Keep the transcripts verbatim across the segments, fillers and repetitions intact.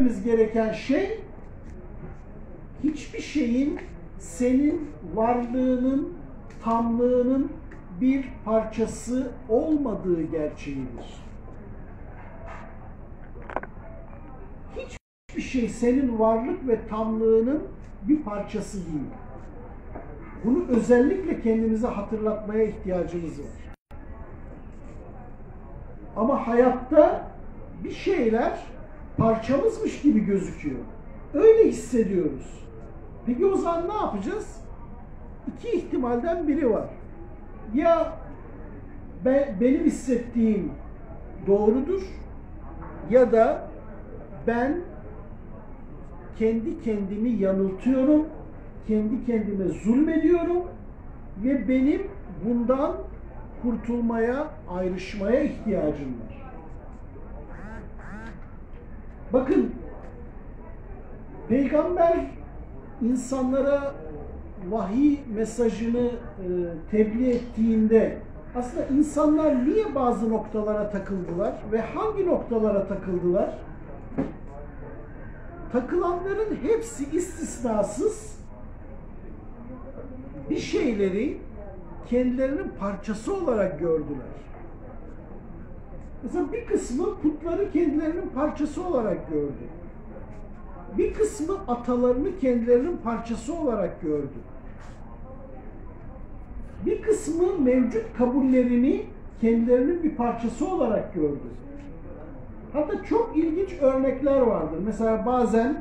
bilmememiz gereken şey, hiçbir şeyin senin varlığının, tamlığının bir parçası olmadığı gerçeğidir. Hiçbir şey senin varlık ve tamlığının bir parçası değil. Bunu özellikle kendimize hatırlatmaya ihtiyacımız var. Ama hayatta bir şeyler parçamızmış gibi gözüküyor. Öyle hissediyoruz. Peki o zaman ne yapacağız? İki ihtimalden biri var. Ya ben, benim hissettiğim doğrudur ya da ben kendi kendimi yanıltıyorum, kendi kendime zulmediyorum ve benim bundan kurtulmaya, ayrışmaya ihtiyacım var. Bakın, Peygamber insanlara vahiy mesajını e, tebliğ ettiğinde aslında insanlar niye bazı noktalara takıldılar ve hangi noktalara takıldılar? Takılanların hepsi istisnasız bir şeyleri kendilerinin parçası olarak gördüler. Mesela bir kısmı putları kendilerinin parçası olarak gördü. Bir kısmı atalarını kendilerinin parçası olarak gördü. Bir kısmı mevcut kabullerini kendilerinin bir parçası olarak gördü. Hatta çok ilginç örnekler vardır. Mesela bazen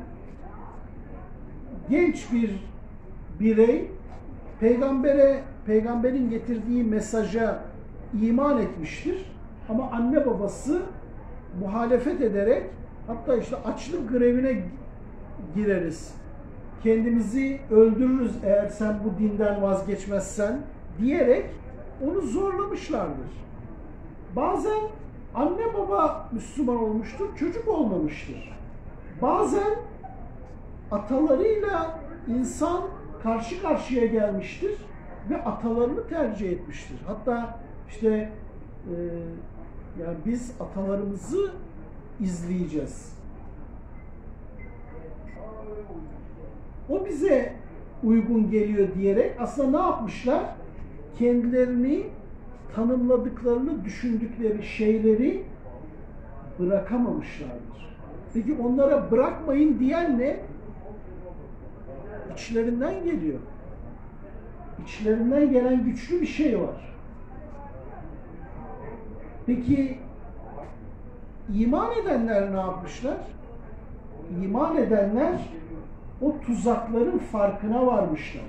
genç bir birey peygambere, peygamberin getirdiği mesaja iman etmiştir. Ama anne babası muhalefet ederek, hatta işte açlık grevine gireriz, kendimizi öldürürüz eğer sen bu dinden vazgeçmezsen diyerek onu zorlamışlardır. Bazen anne baba Müslüman olmuştur, çocuk olmamıştır. Bazen atalarıyla insan karşı karşıya gelmiştir ve atalarını tercih etmiştir. Hatta işte e, yani biz atalarımızı izleyeceğiz. O bize uygun geliyor diyerek aslında ne yapmışlar? Kendilerini tanımladıklarını düşündükleri şeyleri bırakamamışlardır. Peki onlara bırakmayın diyen ne? İçlerinden geliyor. İçlerinden gelen güçlü bir şey var. Peki iman edenler ne yapmışlar? İman edenler o tuzakların farkına varmışlar.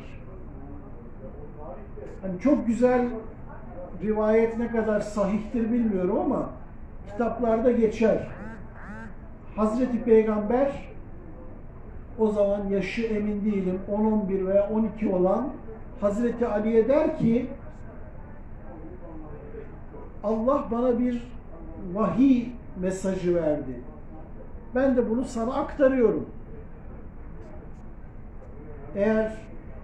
Hani çok güzel, rivayet ne kadar sahihtir bilmiyorum ama kitaplarda geçer. Hazreti Peygamber o zaman yaşı emin değilim on on bir veya on iki olan Hazreti Ali'ye der ki, Allah bana bir vahiy mesajı verdi. Ben de bunu sana aktarıyorum. Eğer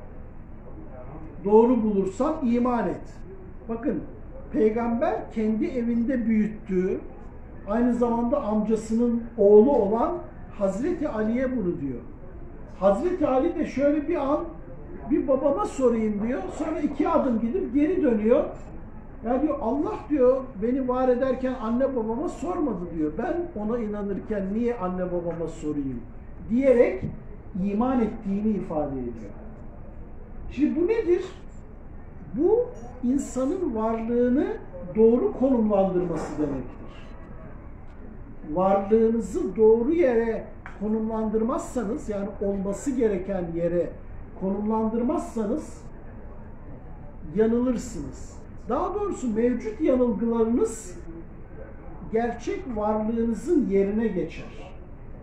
doğru bulursan iman et. Bakın, peygamber kendi evinde büyüttüğü, aynı zamanda amcasının oğlu olan Hazreti Ali'ye bunu diyor. Hazreti Ali de şöyle bir an bir babama sorayım diyor. Sonra iki adım gidip geri dönüyor. Ya diyor, Allah diyor beni var ederken anne babama sormadı diyor. Ben ona inanırken niye anne babama sorayım diyerek iman ettiğini ifade ediyor. Şimdi bu nedir? Bu insanın varlığını doğru konumlandırması demektir. Varlığınızı doğru yere konumlandırmazsanız, yani olması gereken yere konumlandırmazsanız yanılırsınız. Daha doğrusu mevcut yanılgılarınız gerçek varlığınızın yerine geçer.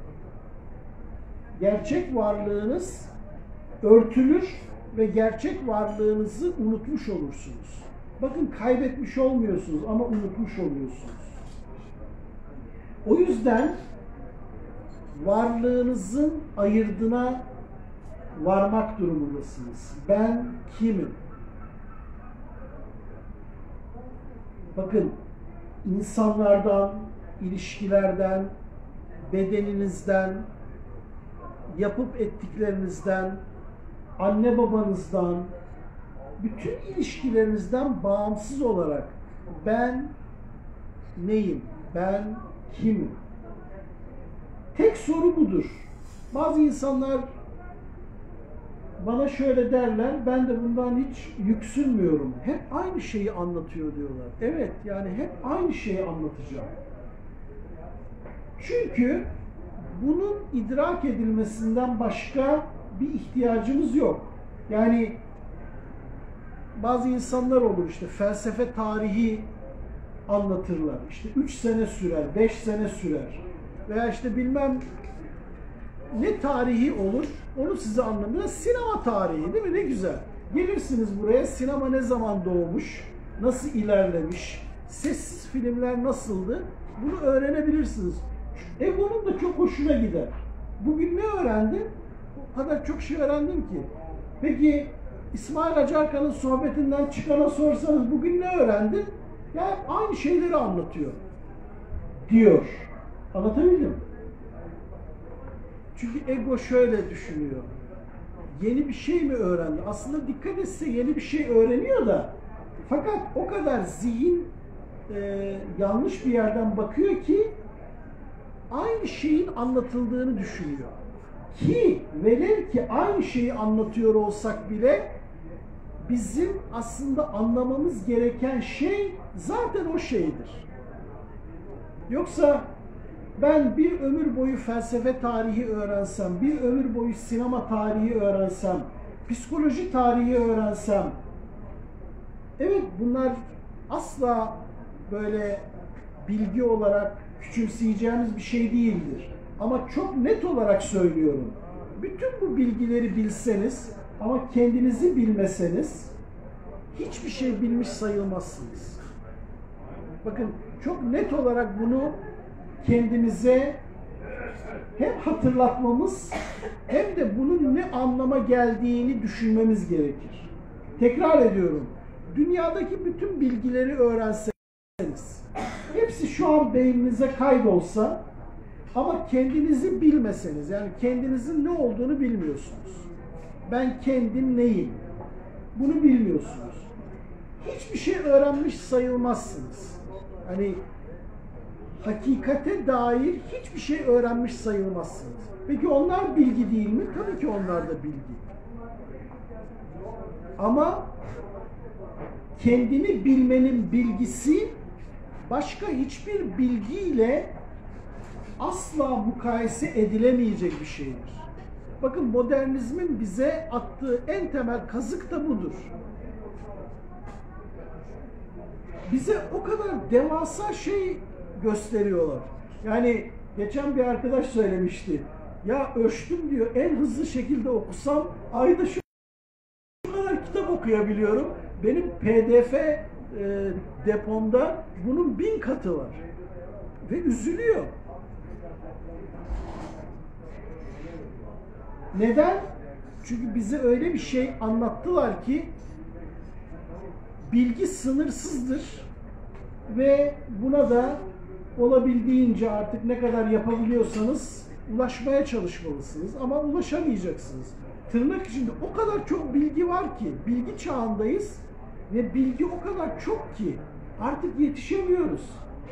Gerçek varlığınız örtülür ve gerçek varlığınızı unutmuş olursunuz. Bakın, kaybetmiş olmuyorsunuz ama unutmuş oluyorsunuz. O yüzden varlığınızın ayırdına varmak durumundasınız. Ben kimim? Bakın, insanlardan, ilişkilerden, bedeninizden, yapıp ettiklerinizden, anne babanızdan, bütün ilişkilerinizden bağımsız olarak ben neyim, ben kimim? Tek soru budur. Bazı insanlar bana şöyle derler, ben de bundan hiç yüksünmüyorum. Hep aynı şeyi anlatıyor diyorlar. Evet, yani hep aynı şeyi anlatacağım. Çünkü bunun idrak edilmesinden başka bir ihtiyacımız yok. Yani bazı insanlar olur işte felsefe tarihi anlatırlar. İşte üç sene sürer, beş sene sürer. Veya işte bilmem ne tarihi olur, onu size anlatırlar. Sinema tarihi değil mi? Ne güzel. Gelirsiniz buraya, sinema ne zaman doğmuş, nasıl ilerlemiş, sessiz filmler nasıldı, bunu öğrenebilirsiniz. Ego'nun da çok hoşuna gider. Bugün ne öğrendin? O kadar çok şey öğrendim ki. Peki İsmail Acarkan'ın sohbetinden çıkana sorsanız bugün ne öğrendin? Ya aynı şeyleri anlatıyor diyor. Anlatabildim. Çünkü ego şöyle düşünüyor. Yeni bir şey mi öğrendi? Aslında dikkat etse yeni bir şey öğreniyor da fakat o kadar zihin e, yanlış bir yerden bakıyor ki aynı şeyin anlatıldığını düşünüyor. Ki velev ki aynı şeyi anlatıyor olsak bile bizim aslında anlamamız gereken şey zaten o şeydir. Yoksa ben bir ömür boyu felsefe tarihi öğrensem, bir ömür boyu sinema tarihi öğrensem, psikoloji tarihi öğrensem, evet bunlar asla böyle bilgi olarak küçümseyeceğimiz bir şey değildir. Ama çok net olarak söylüyorum. Bütün bu bilgileri bilseniz ama kendinizi bilmeseniz hiçbir şey bilmiş sayılmazsınız. Bakın çok net olarak bunu kendimize hem hatırlatmamız hem de bunun ne anlama geldiğini düşünmemiz gerekir. Tekrar ediyorum. Dünyadaki bütün bilgileri öğrenseniz, hepsi şu an beyninize kaydolsa ama kendinizi bilmeseniz, yani kendinizin ne olduğunu bilmiyorsunuz. Ben kendim neyim? Bunu bilmiyorsunuz. Hiçbir şey öğrenmiş sayılmazsınız. Hani hakikate dair hiçbir şey öğrenmiş sayılmazsınız. Peki onlar bilgi değil mi? Tabii ki onlar da bilgi. Ama kendini bilmenin bilgisi başka hiçbir bilgiyle asla mukayese edilemeyecek bir şeydir. Bakın modernizmin bize attığı en temel kazık da budur. Bize o kadar devasa şey gösteriyorlar. Yani geçen bir arkadaş söylemişti. Ya ölçtüm diyor, en hızlı şekilde okusam ayda şu kadar kitap okuyabiliyorum. Benim P D F e, depomda bunun bin katı var. Ve üzülüyor. Neden? Çünkü bize öyle bir şey anlattılar ki bilgi sınırsızdır ve buna da olabildiğince artık ne kadar yapabiliyorsanız ulaşmaya çalışmalısınız ama ulaşamayacaksınız. Tırnak içinde o kadar çok bilgi var ki, bilgi çağındayız ve bilgi o kadar çok ki artık yetişemiyoruz.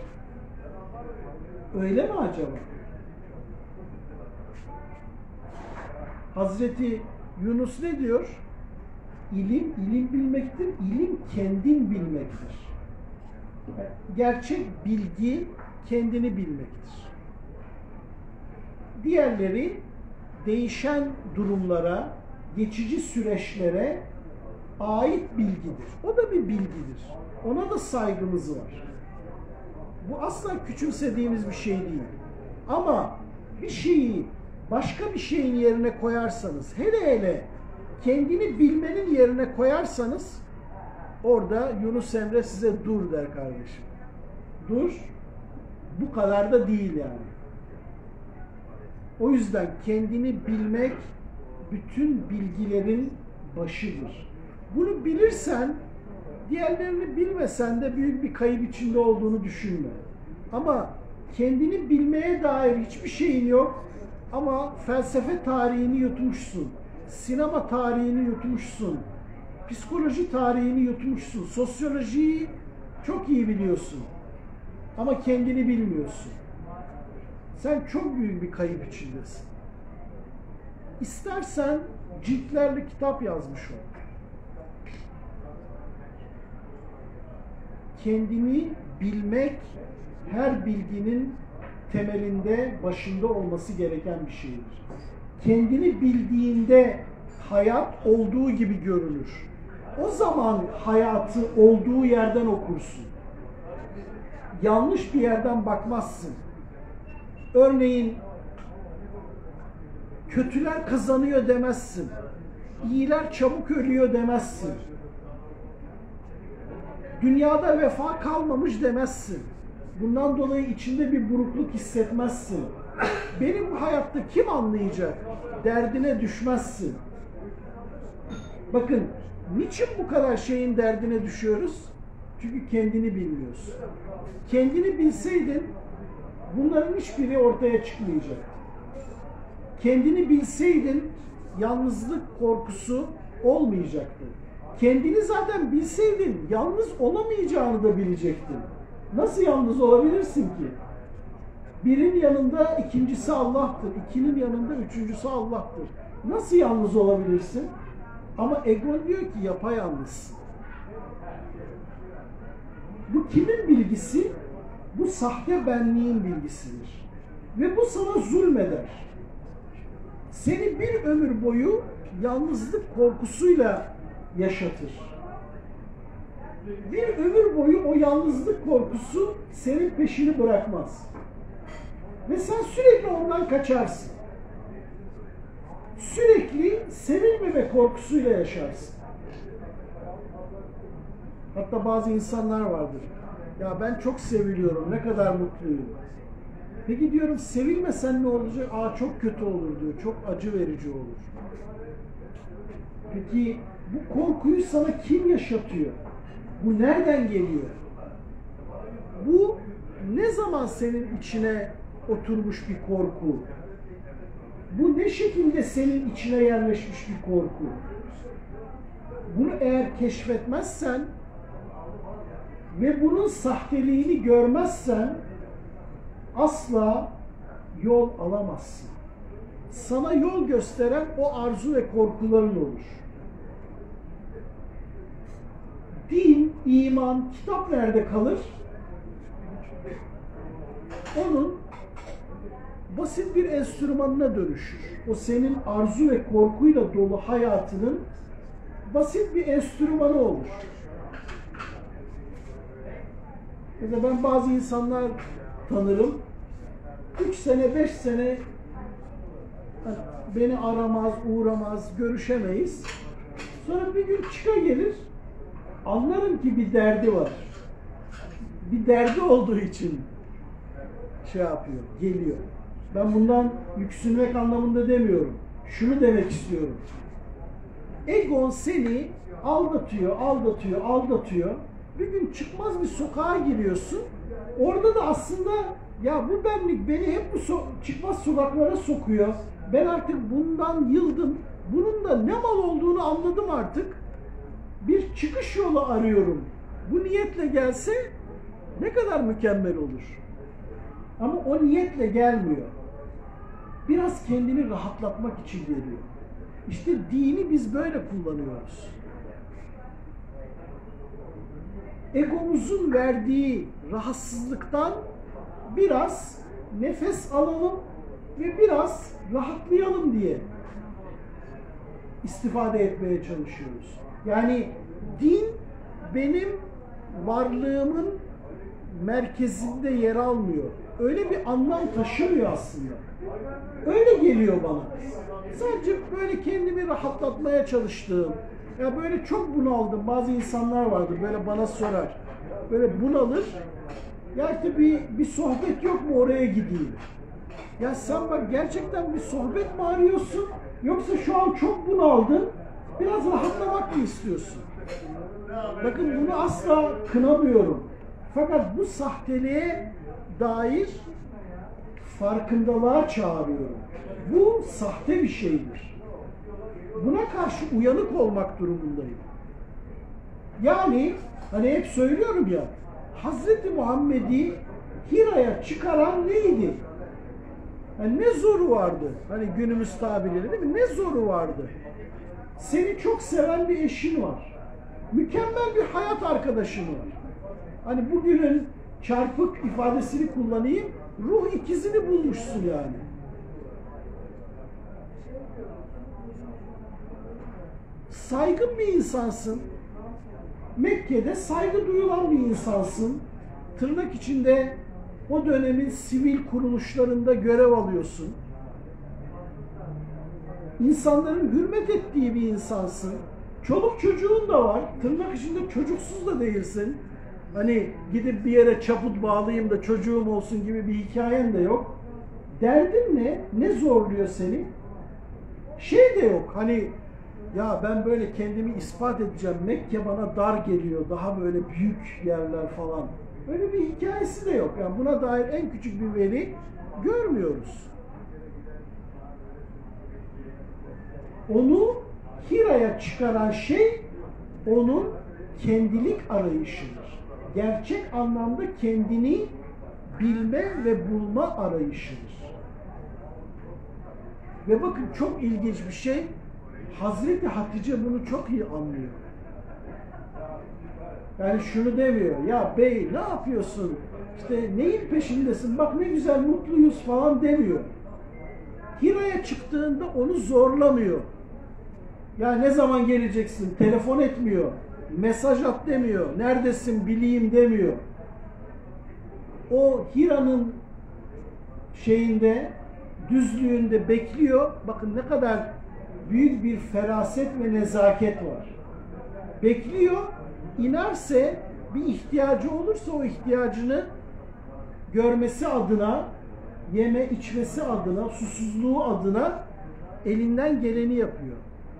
Öyle mi acaba? Hazreti Yunus ne diyor? İlim, ilim bilmektir, ilim kendin bilmektir. Gerçek bilgi kendini bilmektir. Diğerleri değişen durumlara, geçici süreçlere ait bilgidir. O da bir bilgidir. Ona da saygımız var. Bu asla küçümsediğimiz bir şey değil. Ama bir şeyi başka bir şeyin yerine koyarsanız, hele hele kendini bilmenin yerine koyarsanız orada Yunus Emre size dur der kardeşim. Dur, bu kadar da değil yani. O yüzden kendini bilmek bütün bilgilerin başıdır. Bunu bilirsen, diğerlerini bilmesen de büyük bir kayıp içinde olduğunu düşünme. Ama kendini bilmeye dair hiçbir şeyin yok. Ama felsefe tarihini yutmuşsun, sinema tarihini yutmuşsun, psikoloji tarihini yutmuşsun, sosyolojiyi çok iyi biliyorsun. Ama kendini bilmiyorsun. Sen çok büyük bir kayıp içindesin. İstersen ciltlerle kitap yazmış ol. Kendini bilmek her bilginin temelinde, başında olması gereken bir şeydir. Kendini bildiğinde hayat olduğu gibi görünür. O zaman hayatı olduğu yerden okursun. Yanlış bir yerden bakmazsın. Örneğin kötüler kazanıyor demezsin. İyiler çabuk ölüyor demezsin. Dünyada vefa kalmamış demezsin. Bundan dolayı içinde bir burukluk hissetmezsin. Benim bu hayatta kim anlayacak? Derdine düşmezsin. Bakın, niçin bu kadar şeyin derdine düşüyoruz? Çünkü kendini bilmiyorsun. Kendini bilseydin bunların hiçbiri ortaya çıkmayacak. Kendini bilseydin yalnızlık korkusu olmayacaktı. Kendini zaten bilseydin yalnız olamayacağını da bilecektin. Nasıl yalnız olabilirsin ki? Birin yanında ikincisi Allah'tır. İkinin yanında üçüncüsü Allah'tır. Nasıl yalnız olabilirsin? Ama ego diyor ki yapayalnızsın. Bu kimin bilgisi? Bu sahte benliğin bilgisidir. Ve bu sana zulmeder. Seni bir ömür boyu yalnızlık korkusuyla yaşatır. Bir ömür boyu o yalnızlık korkusu senin peşini bırakmaz. Ve sen sürekli ondan kaçarsın. Sürekli sevilmeme korkusuyla yaşarsın. Hatta bazı insanlar vardır. Ya ben çok seviliyorum, ne kadar mutluyum. Peki diyorum, sevilmesen ne olacak? Aa çok kötü olur diyor, çok acı verici olur. Peki bu korkuyu sana kim yaşatıyor? Bu nereden geliyor? Bu ne zaman senin içine oturmuş bir korku? Bu ne şekilde senin içine yerleşmiş bir korku? Bunu eğer keşfetmezsen ve bunun sahteliğini görmezsen asla yol alamazsın. Sana yol gösteren o arzu ve korkuların olur. Din, iman, kitap nerede kalır? Onun basit bir enstrümanına dönüşür. O senin arzu ve korkuyla dolu hayatının basit bir enstrümanı olur. Mesela ben bazı insanlar tanırım. Üç sene, beş sene beni aramaz, uğramaz, görüşemeyiz. Sonra bir gün çıka gelir. Anlarım ki bir derdi var. Bir derdi olduğu için şey yapıyor, geliyor. Ben bundan yüksünmek anlamında demiyorum. Şunu demek istiyorum. Egon seni aldatıyor, aldatıyor, aldatıyor. Bir gün çıkmaz bir sokağa giriyorsun. Orada da aslında ya bu benlik beni hep bu so çıkmaz sokaklara sokuyor. Ben artık bundan yıldım. Bunun da ne mal olduğunu anladım artık. Bir çıkış yolu arıyorum. Bu niyetle gelse ne kadar mükemmel olur. Ama o niyetle gelmiyor. Biraz kendini rahatlatmak için geliyor. İşte dini biz böyle kullanıyoruz. Egomuzun verdiği rahatsızlıktan biraz nefes alalım ve biraz rahatlayalım diye istifade etmeye çalışıyoruz. Yani din benim varlığımın merkezinde yer almıyor. Öyle bir anlam taşımıyor aslında. Öyle geliyor bana. Sadece böyle kendimi rahatlatmaya çalıştığım, ya böyle çok bunaldım. Bazı insanlar vardır böyle bana sorar. Böyle bunalır. Ya işte bir, bir sohbet yok mu oraya gideyim? Ya sen bak gerçekten bir sohbet mi arıyorsun? Yoksa şu an çok bunaldın. Biraz rahatlamak mı istiyorsun? Bakın bunu asla kınamıyorum. Fakat bu sahteliğe dair farkındalığa çağırıyorum. Bu sahte bir şeydir. Buna karşı uyanık olmak durumundayım. Yani hani hep söylüyorum ya, Hazreti Muhammed'i Hira'ya çıkaran neydi? Yani ne zoru vardı? Hani günümüz tabiriyle değil mi? Ne zoru vardı? Seni çok seven bir eşin var. Mükemmel bir hayat arkadaşın var. Hani bugünün çarpık ifadesini kullanayım, ruh ikizini bulmuşsun yani. Saygın bir insansın. Mekke'de saygı duyulan bir insansın. Tırnak içinde o dönemin sivil kuruluşlarında görev alıyorsun. İnsanların hürmet ettiği bir insansın. Çoluk çocuğun da var. Tırnak içinde çocuksuz da değilsin. Hani gidip bir yere çaput bağlayayım da çocuğum olsun gibi bir hikayen de yok. Derdin ne? Ne zorluyor seni? Şey de yok. Hani ya ben böyle kendimi ispat edeceğim. Mekke bana dar geliyor. Daha böyle büyük yerler falan. Öyle bir hikayesi de yok. Yani buna dair en küçük bir veri görmüyoruz. Onu Hira'ya çıkaran şey onun kendilik arayışıdır. Gerçek anlamda kendini bilme ve bulma arayışıdır. Ve bakın çok ilginç bir şey, Hazreti Hatice bunu çok iyi anlıyor. Yani şunu demiyor, ya bey ne yapıyorsun, işte neyin peşindesin, bak ne güzel mutluyuz falan demiyor. Hira'ya çıktığında onu zorlamıyor. Ya ne zaman geleceksin, telefon etmiyor, mesaj at demiyor, neredesin bileyim demiyor. O Hira'nın şeyinde, düzlüğünde bekliyor. Bakın ne kadar büyük bir feraset ve nezaket var. Bekliyor, inerse bir ihtiyacı olursa o ihtiyacını görmesi adına, yeme içmesi adına, susuzluğu adına elinden geleni yapıyor.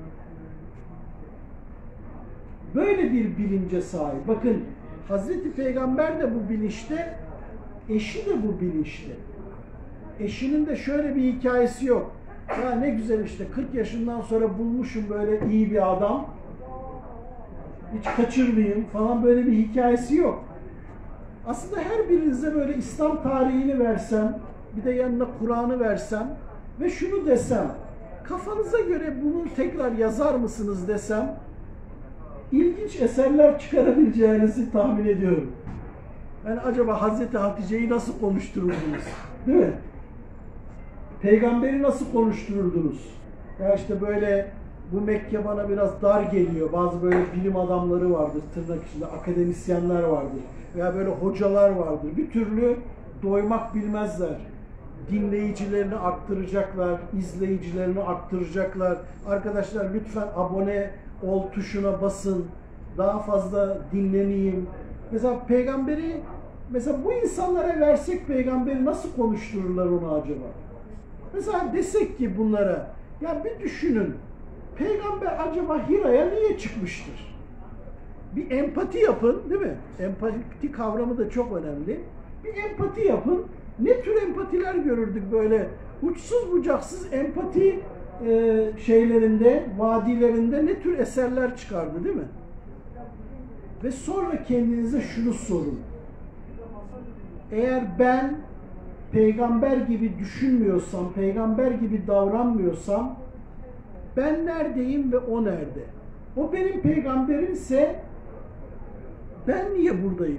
Böyle bir bilince sahip. Bakın Hazreti Peygamber de bu bilinçte, eşi de bu bilinçte. Eşinin de şöyle bir hikayesi yok. Ya ne güzel işte kırk yaşından sonra bulmuşum böyle iyi bir adam. Hiç kaçırmayayım falan böyle bir hikayesi yok. Aslında her birinize böyle İslam tarihini versem, bir de yanına Kur'an'ı versem ve şunu desem, kafanıza göre bunu tekrar yazar mısınız desem, ilginç eserler çıkarabileceğinizi tahmin ediyorum. Yani acaba Hazreti Hatice'yi nasıl konuştururdunuz? Değil mi? Peygamberi nasıl konuştururdunuz? Ya işte böyle bu Mekke bana biraz dar geliyor. Bazı böyle bilim adamları vardır, tırnak içinde akademisyenler vardır. Veya böyle hocalar vardır. Bir türlü doymak bilmezler. Dinleyicilerini arttıracaklar, izleyicilerini arttıracaklar. Arkadaşlar lütfen abone ol tuşuna basın. Daha fazla dinleneyim. Mesela peygamberi, mesela bu insanlara versek peygamberi nasıl konuştururlar onu acaba? Mesela desek ki bunlara, ya bir düşünün, peygamber acaba Hira'ya niye çıkmıştır? Bir empati yapın, değil mi? Empati kavramı da çok önemli. Bir empati yapın. Ne tür empatiler görürdük böyle uçsuz bucaksız empati e, şeylerinde, vadilerinde ne tür eserler çıkardı, değil mi? Ve sonra kendinize şunu sorun. Eğer ben peygamber gibi düşünmüyorsam, peygamber gibi davranmıyorsam, ben neredeyim ve o nerede? O benim peygamberimse ben niye buradayım?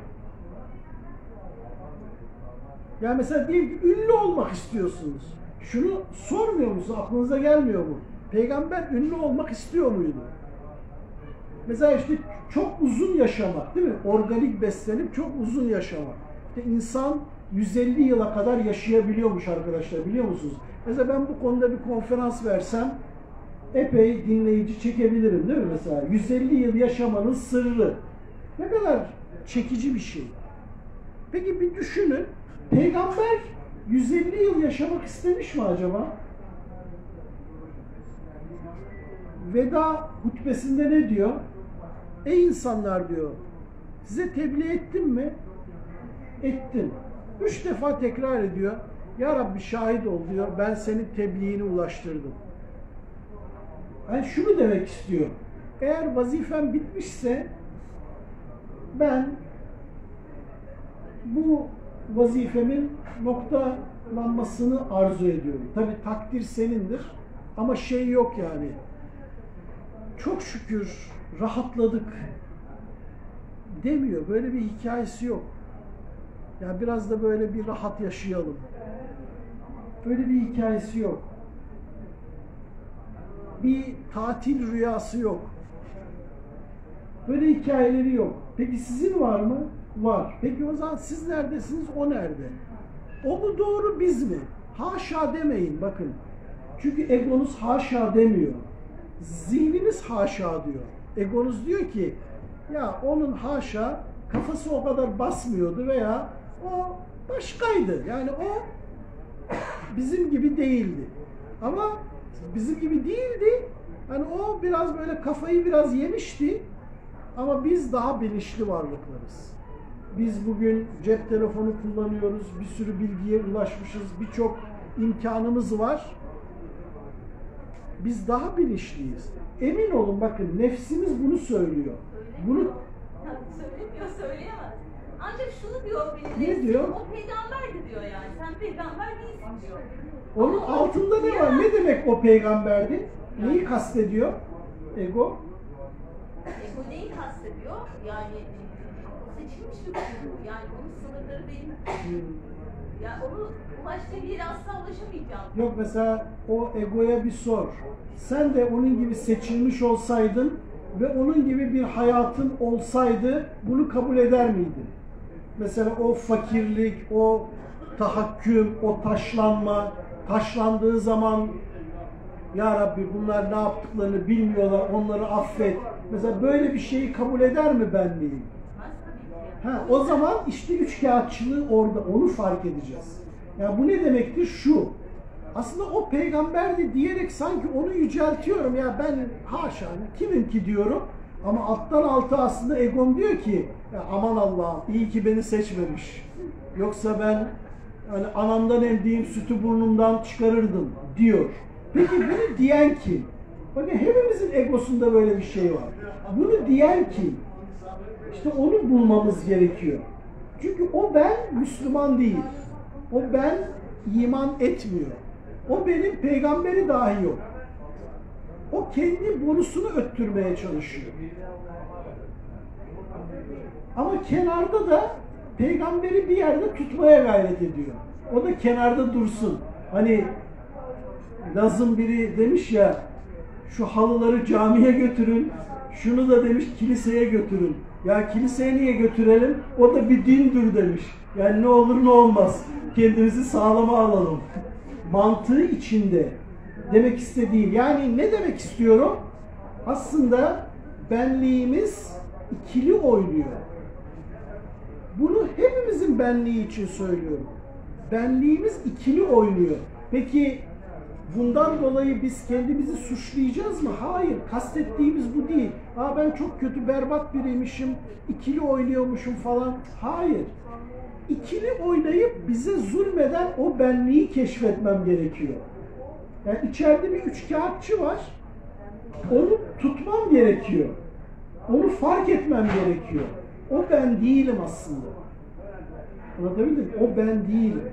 Yani mesela diyelim ki ünlü olmak istiyorsunuz. Şunu sormuyor musunuz? Aklınıza gelmiyor mu? Peygamber ünlü olmak istiyor muydu? Mesela işte çok uzun yaşamak, değil mi? Organik beslenip çok uzun yaşamak. İşte insan yüz elli yıla kadar yaşayabiliyormuş arkadaşlar, biliyor musunuz? Mesela ben bu konuda bir konferans versem epey dinleyici çekebilirim, değil mi mesela? yüz elli yıl yaşamanın sırrı. Ne kadar çekici bir şey. Peki bir düşünün, peygamber yüz elli yıl yaşamak istemiş mi acaba? Veda hutbesinde ne diyor? Ey insanlar diyor, size tebliğ ettim mi? Ettim. Üç defa tekrar ediyor. Ya Rabbi şahit ol diyor, ben senin tebliğini ulaştırdım. Yani şunu demek istiyor. Eğer vazifem bitmişse ben bu vazifemin noktalanmasını arzu ediyorum. Tabii takdir senindir ama şey yok yani. Çok şükür rahatladık demiyor. Böyle bir hikayesi yok. Yani biraz da böyle bir rahat yaşayalım. Böyle bir hikayesi yok. Bir tatil rüyası yok. Böyle hikayeleri yok. Peki sizin var mı? Var. Peki o zaman siz neredesiniz? O nerede? O mu doğru, biz mi? Haşa demeyin bakın. Çünkü egonuz haşa demiyor. Zihniniz haşa diyor. Egonuz diyor ki ya onun haşa kafası o kadar basmıyordu veya o başkaydı. Yani o bizim gibi değildi. Ama bizim gibi değildi. Yani o biraz böyle kafayı biraz yemişti. Ama biz daha bilinçli varlıklarız. Biz bugün cep telefonu kullanıyoruz. Bir sürü bilgiye ulaşmışız. Birçok imkanımız var. Biz daha bilinçliyiz. Emin olun bakın nefsimiz bunu söylüyor. Bunu söylemiyor, söyleyemez. Ancak şunu diyor benim ne nefsim, diyor? o peygamberdi diyor yani. Sen peygamber değilsin diyor. Onun Ama altında ne var? Ne demek o peygamberdi? Neyi kastediyor? Ego. Ego neyi kastediyor? Yani seçilmiş bir kulu. Yani onun sınırları benim. Hmm. Yani onu ulaştığı bir yere asla ulaşamayacağım. Yok mesela o egoya bir sor. Sen de onun gibi seçilmiş olsaydın ve onun gibi bir hayatın olsaydı bunu kabul eder miydin? Mesela o fakirlik, o tahakküm, o taşlanma, taşlandığı zaman ya Rabbi bunlar ne yaptıklarını bilmiyorlar, onları affet. Mesela böyle bir şeyi kabul eder mi benliğim? Ha, o zaman işte üçkağıtçılığı orada, onu fark edeceğiz. Yani bu ne demektir? Şu. Aslında o peygamberdi diyerek sanki onu yüceltiyorum. Ya ben haşa kimim ki diyorum. Ama alttan alta aslında egom diyor ki ya aman Allah'ım iyi ki beni seçmemiş. Yoksa ben hani anamdan emdiğim sütü burnumdan çıkarırdım diyor. Peki bunu diyen kim? Bakın hepimizin egosunda böyle bir şey var. Bunu diyen kim? İşte onu bulmamız gerekiyor. Çünkü o ben Müslüman değil. O ben iman etmiyor. O benim peygamberi dahi yok. O kendi borusunu öttürmeye çalışıyor. Ama kenarda da peygamberi bir yerde tutmaya gayret ediyor. O da kenarda dursun. Hani Lazım biri demiş ya şu halıları camiye götürün, şunu da demiş kiliseye götürün. Ya kiliseye niye götürelim? O da bir dindir demiş. Yani ne olur ne olmaz. Kendimizi sağlama alalım. Mantığı içinde demek istediğim. Yani ne demek istiyorum? Aslında benliğimiz ikili oynuyor. Bunu hepimizin benliği için söylüyorum. Benliğimiz ikili oynuyor. Peki bundan dolayı biz kendimizi suçlayacağız mı? Hayır. Kastettiğimiz bu değil. Aa ben çok kötü, berbat biriymişim, ikili oynuyormuşum falan. Hayır. İkili oynayıp bize zulmeden o benliği keşfetmem gerekiyor. Yani içeride bir üçkağıtçı var. Onu tutmam gerekiyor. Onu fark etmem gerekiyor. O ben değilim aslında. Anlatabildim mi? O ben değilim.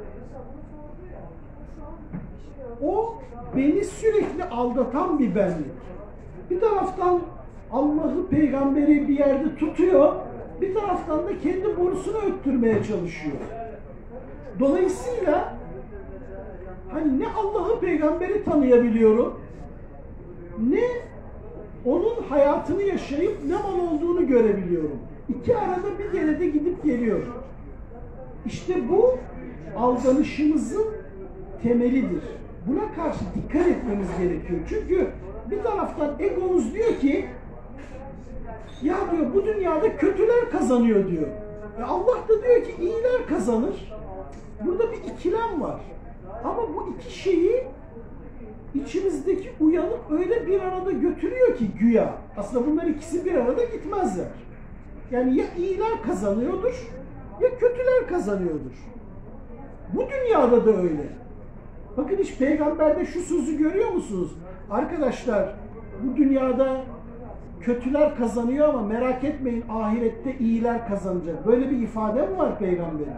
O beni sürekli aldatan bir benlik. Bir taraftan Allah'ı, peygamberi bir yerde tutuyor, bir taraftan da kendi borusunu öttürmeye çalışıyor. Dolayısıyla hani ne Allah'ı, peygamberi tanıyabiliyorum, ne onun hayatını yaşayıp ne mal olduğunu görebiliyorum. İki arada bir yere de gidip geliyor. İşte bu aldanışımızın temelidir. Buna karşı dikkat etmemiz gerekiyor. Çünkü bir taraftan egomuz diyor ki ya diyor bu dünyada kötüler kazanıyor diyor. E Allah da diyor ki iyiler kazanır. Burada bir ikilem var. Ama bu iki şeyi içimizdeki uyanık öyle bir arada götürüyor ki güya. Aslında bunlar ikisi bir arada gitmezler. Yani ya iyiler kazanıyordur ya kötüler kazanıyordur. Bu dünyada da öyle. Bakın hiç peygamberde şu sözü görüyor musunuz? Arkadaşlar bu dünyada kötüler kazanıyor ama merak etmeyin ahirette iyiler kazanacak. Böyle bir ifade mi var peygamberin?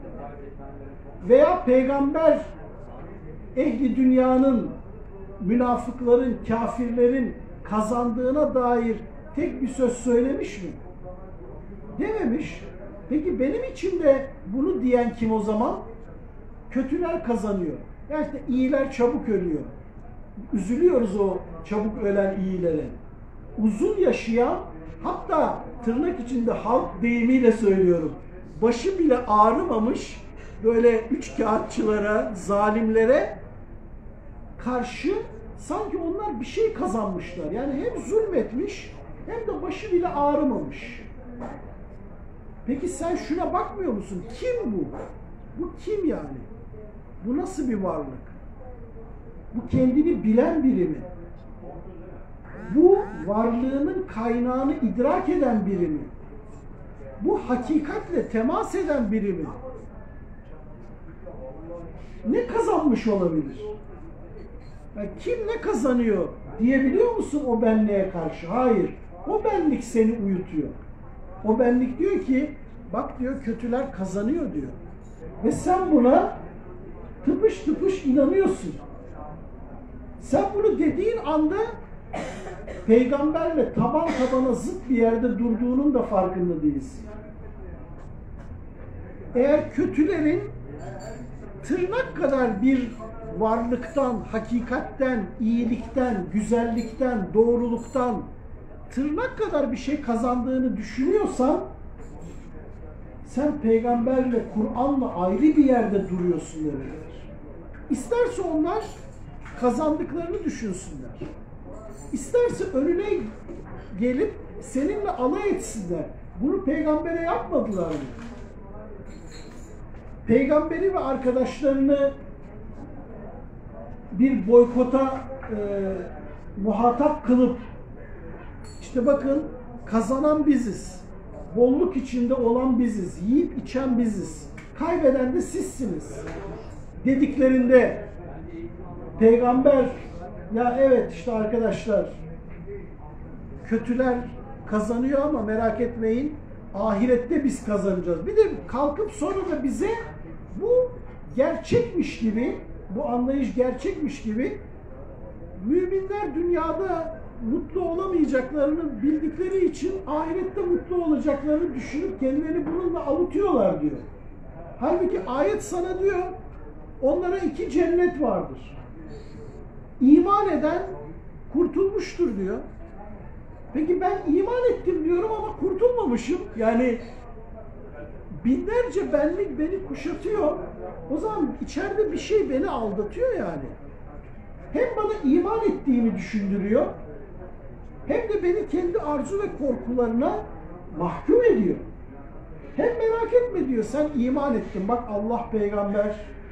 Veya peygamber ehli dünyanın, münafıkların, kafirlerin kazandığına dair tek bir söz söylemiş mi? Dememiş. Peki benim için de bunu diyen kim o zaman? Kötüler kazanıyor. Yani işte iyiler çabuk ölüyor. Üzülüyoruz o çabuk ölen iyilere. Uzun yaşayan, hatta tırnak içinde halk deyimiyle söylüyorum, başı bile ağrımamış böyle üç kağıtçılara, zalimlere karşı sanki onlar bir şey kazanmışlar. Yani hem zulmetmiş hem de başı bile ağrımamış. Peki sen şuna bakmıyor musun? Kim bu? Bu kim yani? Bu nasıl bir varlık? Bu kendini bilen biri mi? Bu varlığının kaynağını idrak eden biri mi? Bu hakikatle temas eden biri mi? Ne kazanmış olabilir? Yani kim ne kazanıyor diyebiliyor musun o benliğe karşı? Hayır. O benlik seni uyutuyor. O benlik diyor ki bak diyor kötüler kazanıyor diyor. Ve sen buna tıpış tıpış inanıyorsun. Sen bunu dediğin anda peygamberle taban tabana zıt bir yerde durduğunun da farkında değilsin. Eğer kötülerin tırnak kadar bir varlıktan, hakikatten, iyilikten, güzellikten, doğruluktan tırnak kadar bir şey kazandığını düşünüyorsan sen peygamberle, Kur'an'la ayrı bir yerde duruyorsun demektir. İsterse onlar kazandıklarını düşünsünler. İsterse önüne gelip seninle alay etsinler. Bunu peygambere yapmadılar mı? Peygamberi ve arkadaşlarını bir boykota e, muhatap kılıp işte bakın kazanan biziz, bolluk içinde olan biziz, yiyip içen biziz, kaybeden de sizsiniz dediklerinde peygamber ya evet işte arkadaşlar kötüler kazanıyor ama merak etmeyin ahirette biz kazanacağız. Bir de kalkıp sonra da bize bu gerçekmiş gibi, bu anlayış gerçekmiş gibi müminler dünyada mutlu olamayacaklarını bildikleri için ahirette mutlu olacaklarını düşünüp kendilerini bununla avutuyorlar diyor. Halbuki ayet sana diyor onlara iki cennet vardır. İman eden kurtulmuştur diyor. Peki ben iman ettim diyorum ama kurtulmamışım. Yani binlerce benlik beni kuşatıyor. O zaman içeride bir şey beni aldatıyor yani. Hem bana iman ettiğimi düşündürüyor, hem de beni kendi arzu ve korkularına mahkum ediyor. Hem merak etme diyor, sen iman ettin, bak Allah peygamber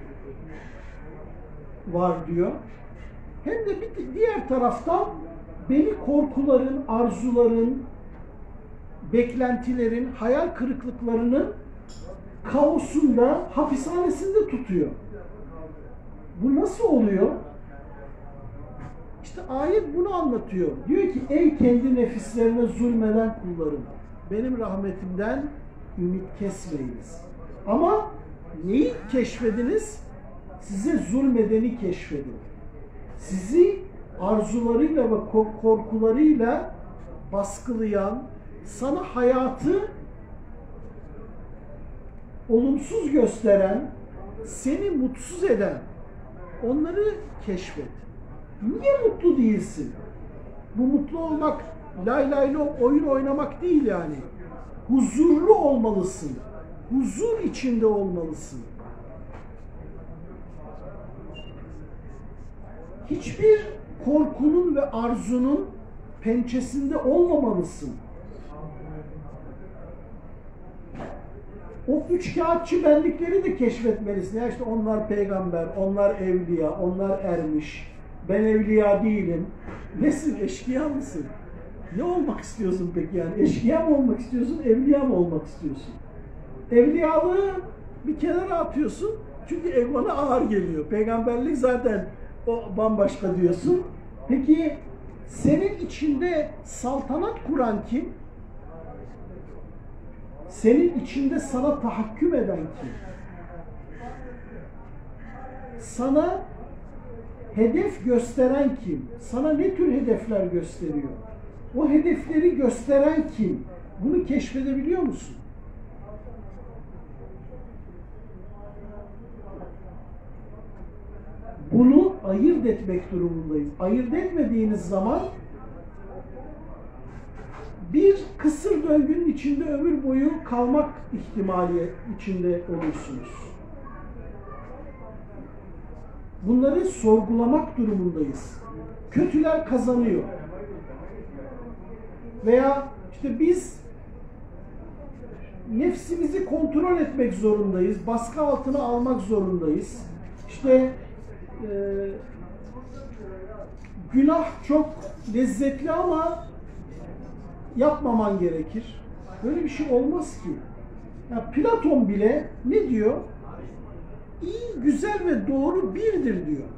var diyor. Hem de bir diğer taraftan beni korkuların, arzuların, beklentilerin, hayal kırıklıklarının kaosunda, hapishanesinde tutuyor. Bu nasıl oluyor? İşte ayet bunu anlatıyor. Diyor ki ey kendi nefislerine zulmeden kullarım, benim rahmetimden ümit kesmeyiniz. Ama neyi keşfediniz? Size zulmedeni keşfedin. Sizi arzularıyla ve korkularıyla baskılayan, sana hayatı olumsuz gösteren, seni mutsuz eden, onları keşfet. Niye mutlu değilsin? Bu mutlu olmak, lay lay lo oyun oynamak değil yani. Huzurlu olmalısın. Huzur içinde olmalısın. Hiçbir korkunun ve arzunun pençesinde olmamalısın. O üç kağıtçı benlikleri de keşfetmelisin. Ya işte onlar peygamber, onlar evliya, onlar ermiş. Ben evliya değilim. Nesin? Eşkıya mısın? Ne olmak istiyorsun peki yani? Eşkıya mı olmak istiyorsun, evliya mı olmak istiyorsun? Evliyalığı bir kenara atıyorsun, Çünkü egona ağır geliyor. Peygamberlik zaten o bambaşka diyorsun. Peki senin içinde saltanat kuran kim? Senin içinde sana tahakküm eden kim? Sana hedef gösteren kim? Sana ne tür hedefler gösteriyor? O hedefleri gösteren kim? Bunu keşfedebiliyor musun? Bunu ayırt etmek durumundayız. Ayırt etmediğiniz zaman bir kısır döngünün içinde ömür boyu kalmak ihtimali içinde olursunuz. Bunları sorgulamak durumundayız. Kötüler kazanıyor. Veya işte biz nefsimizi kontrol etmek zorundayız. Baskı altına almak zorundayız. İşte e, günah çok lezzetli ama yapmaman gerekir. Böyle bir şey olmaz ki. Ya Platon bile ne diyor? İyi, güzel ve doğru birdir diyor.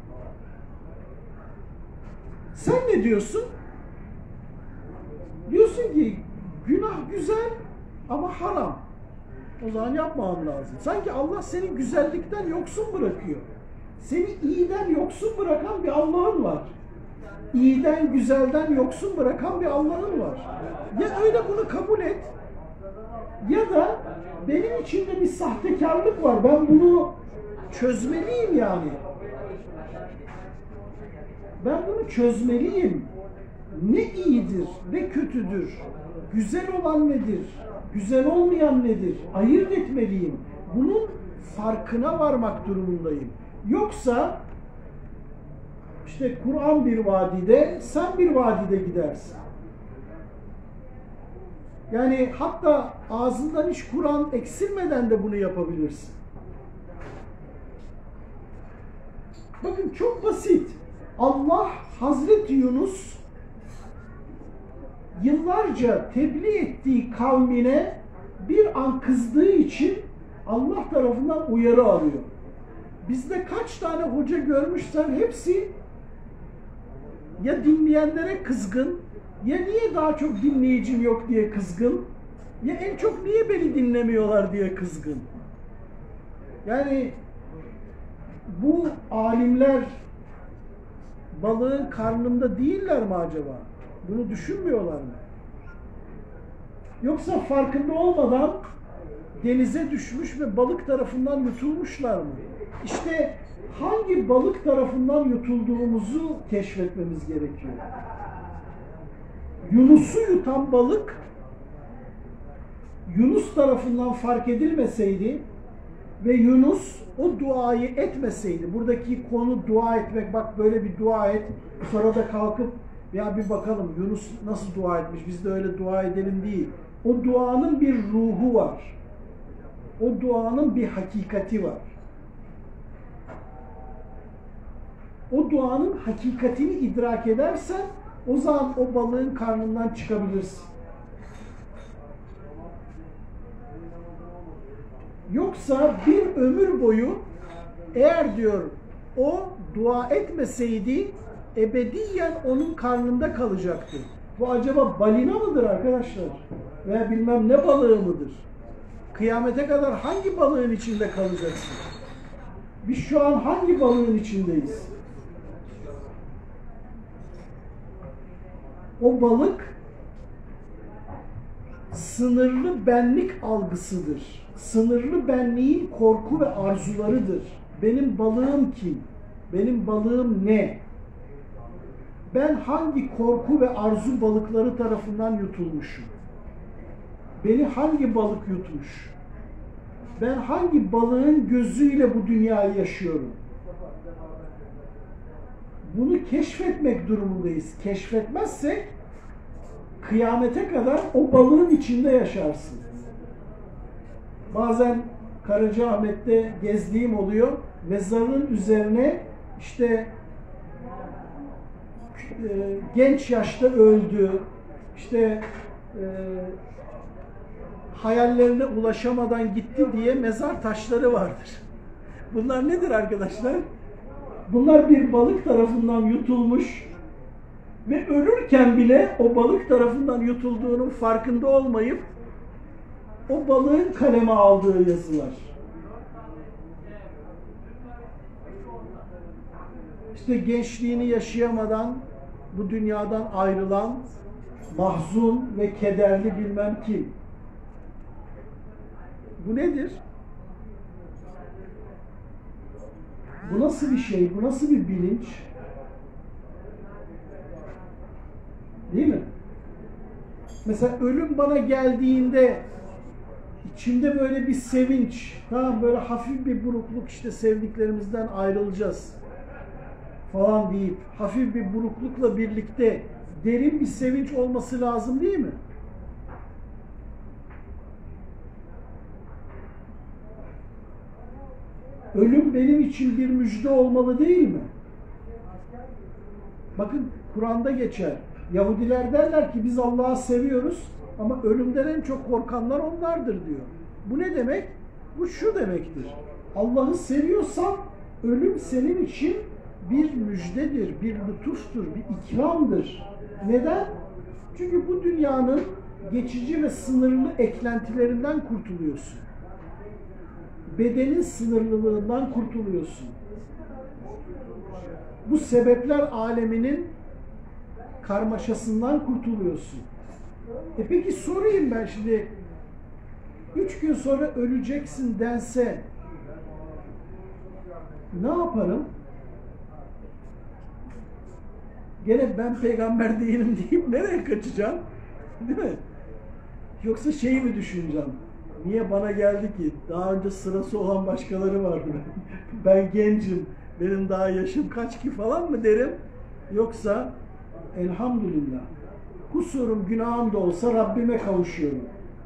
Sen ne diyorsun? Diyorsun ki günah güzel ama haram. O zaman yapmam lazım. Sanki Allah seni güzellikten yoksun bırakıyor. Seni iyiden yoksun bırakan bir Allah'ın var. İyiden, güzelden yoksun bırakan bir Allah'ın var. Ya öyle bunu kabul et, ya da benim içimde bir sahtekarlık var. Ben bunu çözmeliyim yani. Ben bunu çözmeliyim. Ne iyidir, ne kötüdür, güzel olan nedir, güzel olmayan nedir? Ayırt etmeliyim. Bunun farkına varmak durumundayım. Yoksa işte Kur'an bir vadide, sen bir vadide gidersin. Yani hatta ağzından hiç Kur'an eksilmeden de bunu yapabilirsin. Bakın çok basit. Allah Hazreti Yunus yıllarca tebliğ ettiği kavmine bir an kızdığı için Allah tarafından uyarı alıyor. Bizde kaç tane hoca görmüşsen hepsi ya dinleyenlere kızgın, ya niye daha çok dinleyicim yok diye kızgın, ya en çok niye beni dinlemiyorlar diye kızgın. Yani bu alimler balığın karnında değiller mi acaba? Bunu düşünmüyorlar mı? Yoksa farkında olmadan denize düşmüş ve balık tarafından yutulmuşlar mı? İşte hangi balık tarafından yutulduğumuzu keşfetmemiz gerekiyor. Yunus'u yutan balık Yunus tarafından fark edilmeseydi ve Yunus o duayı etmeseydi, buradaki konu dua etmek, bak böyle bir dua et, sonra da kalkıp ya bir bakalım Yunus nasıl dua etmiş, biz de öyle dua edelim değil. O duanın bir ruhu var. O duanın bir hakikati var. O duanın hakikatini idrak edersen o zaman o balığın karnından çıkabilirsin. Yoksa bir ömür boyu eğer diyor o dua etmeseydi ebediyen onun karnında kalacaktı. Bu acaba balina mıdır arkadaşlar? Veya bilmem ne balığı mıdır? Kıyamete kadar hangi balığın içinde kalacaksın? Biz şu an hangi balığın içindeyiz? O balık sınırlı benlik algısıdır. Sınırlı benliğin korku ve arzularıdır. Benim balığım kim? Benim balığım ne? Ben hangi korku ve arzu balıkları tarafından yutulmuşum? Beni hangi balık yutmuş? Ben hangi balığın gözüyle bu dünyayı yaşıyorum? Bunu keşfetmek durumundayız. Keşfetmezsek kıyamete kadar o balığın içinde yaşarsın. Bazen Karacaahmet'te gezdiğim oluyor. Mezarın üzerine işte e, genç yaşta öldü, işte e, hayallerine ulaşamadan gitti diye mezar taşları vardır. Bunlar nedir arkadaşlar? Bunlar bir balık tarafından yutulmuş ve ölürken bile o balık tarafından yutulduğunun farkında olmayıp o balığın kaleme aldığı yazılar. İşte gençliğini yaşayamadan bu dünyadan ayrılan mahzun ve kederli bilmem kim. Bu nedir? Bu nasıl bir şey? Bu nasıl bir bilinç? Değil mi? Mesela ölüm bana geldiğinde içimde böyle bir sevinç, tamam, böyle hafif bir burukluk, işte sevdiklerimizden ayrılacağız falan deyip hafif bir buruklukla birlikte derin bir sevinç olması lazım değil mi? Ölüm benim için bir müjde olmalı değil mi? Bakın Kur'an'da geçer. Yahudiler derler ki biz Allah'ı seviyoruz ama ölümden en çok korkanlar onlardır diyor. Bu ne demek? Bu şu demektir. Allah'ı seviyorsan ölüm senin için bir müjdedir, bir lütuftur, bir ikramdır. Neden? Çünkü bu dünyanın geçici ve sınırlı eklentilerinden kurtuluyorsun. Bedenin sınırlılığından kurtuluyorsun. Bu sebepler aleminin karmaşasından kurtuluyorsun. E peki sorayım ben şimdi, üç gün sonra öleceksin dense ne yaparım? Gene ben peygamber değilim deyip nereye kaçacağım? Değil mi? Yoksa şeyi mi düşüneceğim? Niye bana geldi ki? Daha önce sırası olan başkaları vardı. Ben gencim, benim daha yaşım kaç ki falan mı derim? Yoksa elhamdülillah, kusurum günahım da olsa Rabbime kavuşuyorum.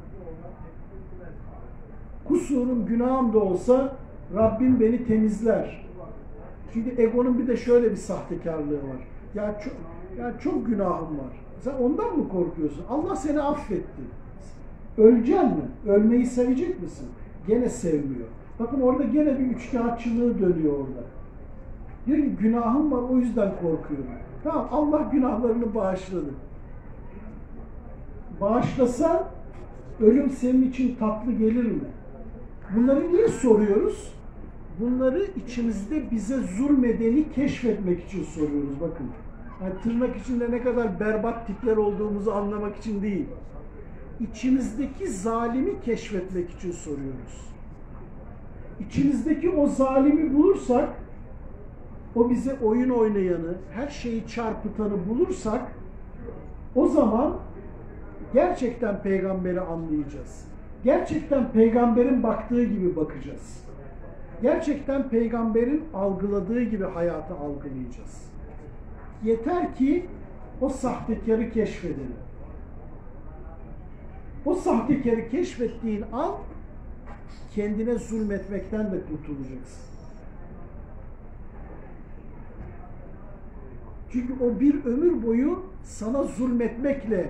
Kusurum günahım da olsa Rabbim beni temizler. Çünkü egonun bir de şöyle bir sahtekarlığı var. Ya çok, ya çok günahım var. Sen ondan mı korkuyorsun? Allah seni affetti. Öleceksin mi? Ölmeyi sevecek misin? Gene sevmiyor. Bakın orada gene bir üçkağıtçılığı dönüyor orada. Diyor ki günahım var, o yüzden korkuyorum. Tamam, Allah günahlarını bağışladı. Bağışlasa ölüm senin için tatlı gelir mi? Bunları niye soruyoruz? Bunları içimizde bize zulmedeni keşfetmek için soruyoruz bakın. Yani tırnak içinde ne kadar berbat tipler olduğumuzu anlamak için değil. İçimizdeki zalimi keşfetmek için soruyoruz. İçimizdeki o zalimi bulursak, o bize oyun oynayanı, her şeyi çarpıtanı bulursak, o zaman gerçekten peygamberi anlayacağız. Gerçekten peygamberin baktığı gibi bakacağız. Gerçekten peygamberin algıladığı gibi hayatı algılayacağız. Yeter ki o sahtekarı keşfedelim. O sahtekarı keşfettiğin an kendine zulmetmekten de kurtulacaksın. Çünkü o bir ömür boyu sana zulmetmekle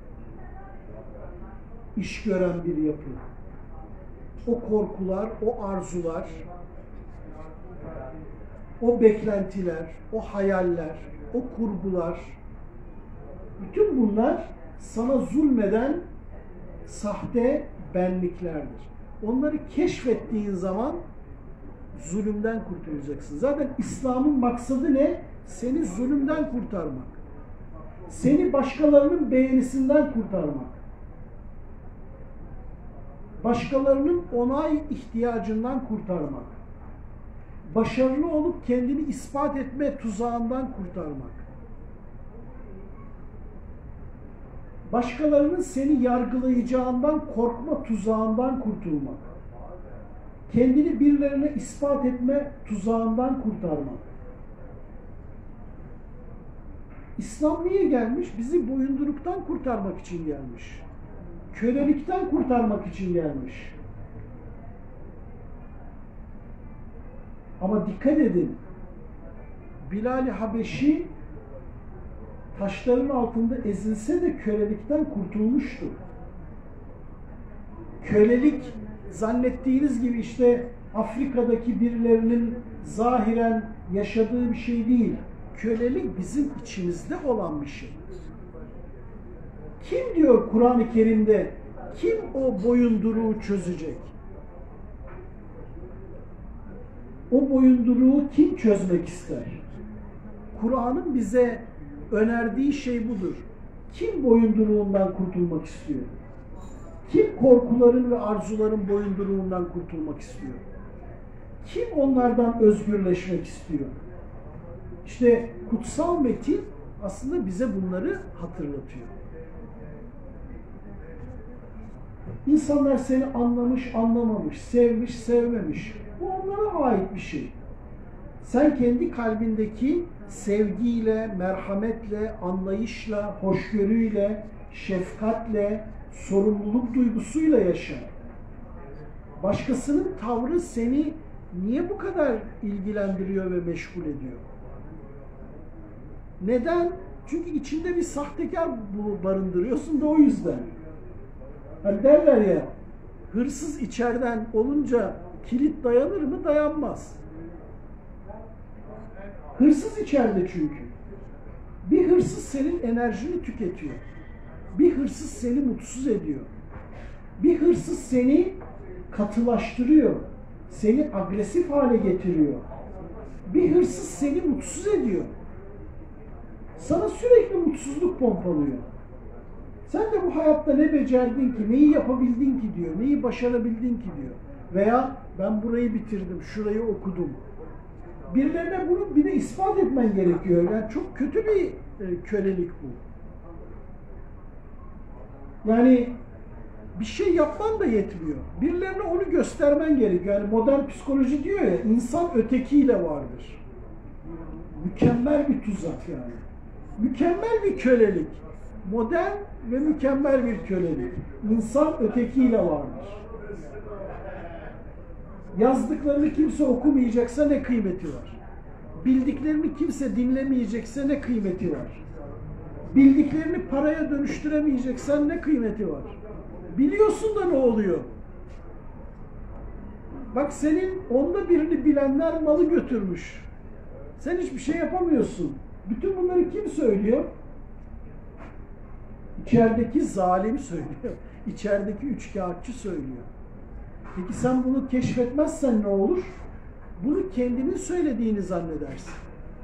iş gören bir yapı. O korkular, o arzular, o beklentiler, o hayaller, o kurgular, bütün bunlar sana zulmeden sahte benliklerdir. Onları keşfettiğin zaman zulümden kurtulacaksın. Zaten İslam'ın maksadı ne? Seni zulümden kurtarmak. Seni başkalarının beğenisinden kurtarmak. Başkalarının onay ihtiyacından kurtarmak. Başarılı olup kendini ispat etme tuzağından kurtarmak. Başkalarının seni yargılayacağından korkma tuzağından kurtulmak. Kendini birilerine ispat etme tuzağından kurtarmak. İslam niye gelmiş? Bizi boyunduruktan kurtarmak için gelmiş. Kölelikten kurtarmak için gelmiş. Ama dikkat edin, Bilal-i Habeşi taşların altında ezilse de kölelikten kurtulmuştu. Kölelik zannettiğiniz gibi işte Afrika'daki birilerinin zahiren yaşadığı bir şey değil. Kölelik bizim içimizde olan bir şey. Kim diyor Kur'an-ı Kerim'de, kim o boyunduruğu çözecek? O boyunduruğu kim çözmek ister? Kur'an'ın bize önerdiği şey budur. Kim boyunduruğundan kurtulmak istiyor? Kim korkuların ve arzuların boyunduruğundan kurtulmak istiyor? Kim onlardan özgürleşmek istiyor? İşte kutsal metin aslında bize bunları hatırlatıyor. İnsanlar seni anlamış, anlamamış, sevmiş, sevmemiş. Bu onlara ait bir şey. Sen kendi kalbindeki sevgiyle, merhametle, anlayışla, hoşgörüyle, şefkatle, sorumluluk duygusuyla yaşa. Başkasının tavrı seni niye bu kadar ilgilendiriyor ve meşgul ediyor? Neden? Çünkü içinde bir sahtekar barındırıyorsun da o yüzden. Hani derler ya, hırsız içeriden olunca kilit dayanır mı? Dayanmaz. Hırsız içeride çünkü. Bir hırsız senin enerjini tüketiyor. Bir hırsız seni mutsuz ediyor. Bir hırsız seni katılaştırıyor. Seni agresif hale getiriyor. Bir hırsız seni mutsuz ediyor. Sana sürekli mutsuzluk pompalıyor. Sen de bu hayatta ne becerdin ki, neyi yapabildin ki diyor, neyi başarabildin ki diyor. Veya ben burayı bitirdim, şurayı okudum. Birilerine bunu bir de ispat etmen gerekiyor. Yani çok kötü bir e, kölelik bu. Yani bir şey yapman da yetmiyor. Birilerine onu göstermen gerekiyor. Yani modern psikoloji diyor ya, insan ötekiyle vardır. Mükemmel bir tuzak yani. Mükemmel bir kölelik. Modern ve mükemmel bir kölelik. İnsan ötekiyle vardır. Yazdıklarını kimse okumayacaksa ne kıymeti var? Bildiklerini kimse dinlemeyecekse ne kıymeti var? Bildiklerini paraya dönüştüremeyeceksen ne kıymeti var? Biliyorsun da ne oluyor? Bak senin onda birini bilenler malı götürmüş. Sen hiçbir şey yapamıyorsun. Bütün bunları kim söylüyor? İçerideki zalim söylüyor. İçerideki üçkağıtçı söylüyor. Peki sen bunu keşfetmezsen ne olur? Bunu kendinin söylediğini zannedersin.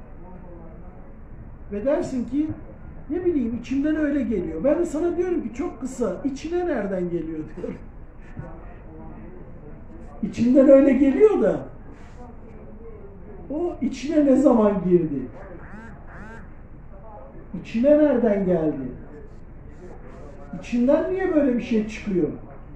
Ve dersin ki, ne bileyim içimden öyle geliyor. Ben de sana diyorum ki çok kısa, içine nereden geliyor diyorum. İçinden öyle geliyor da, o içine ne zaman girdi? İçine nereden geldi? İçinden niye böyle bir şey çıkıyor?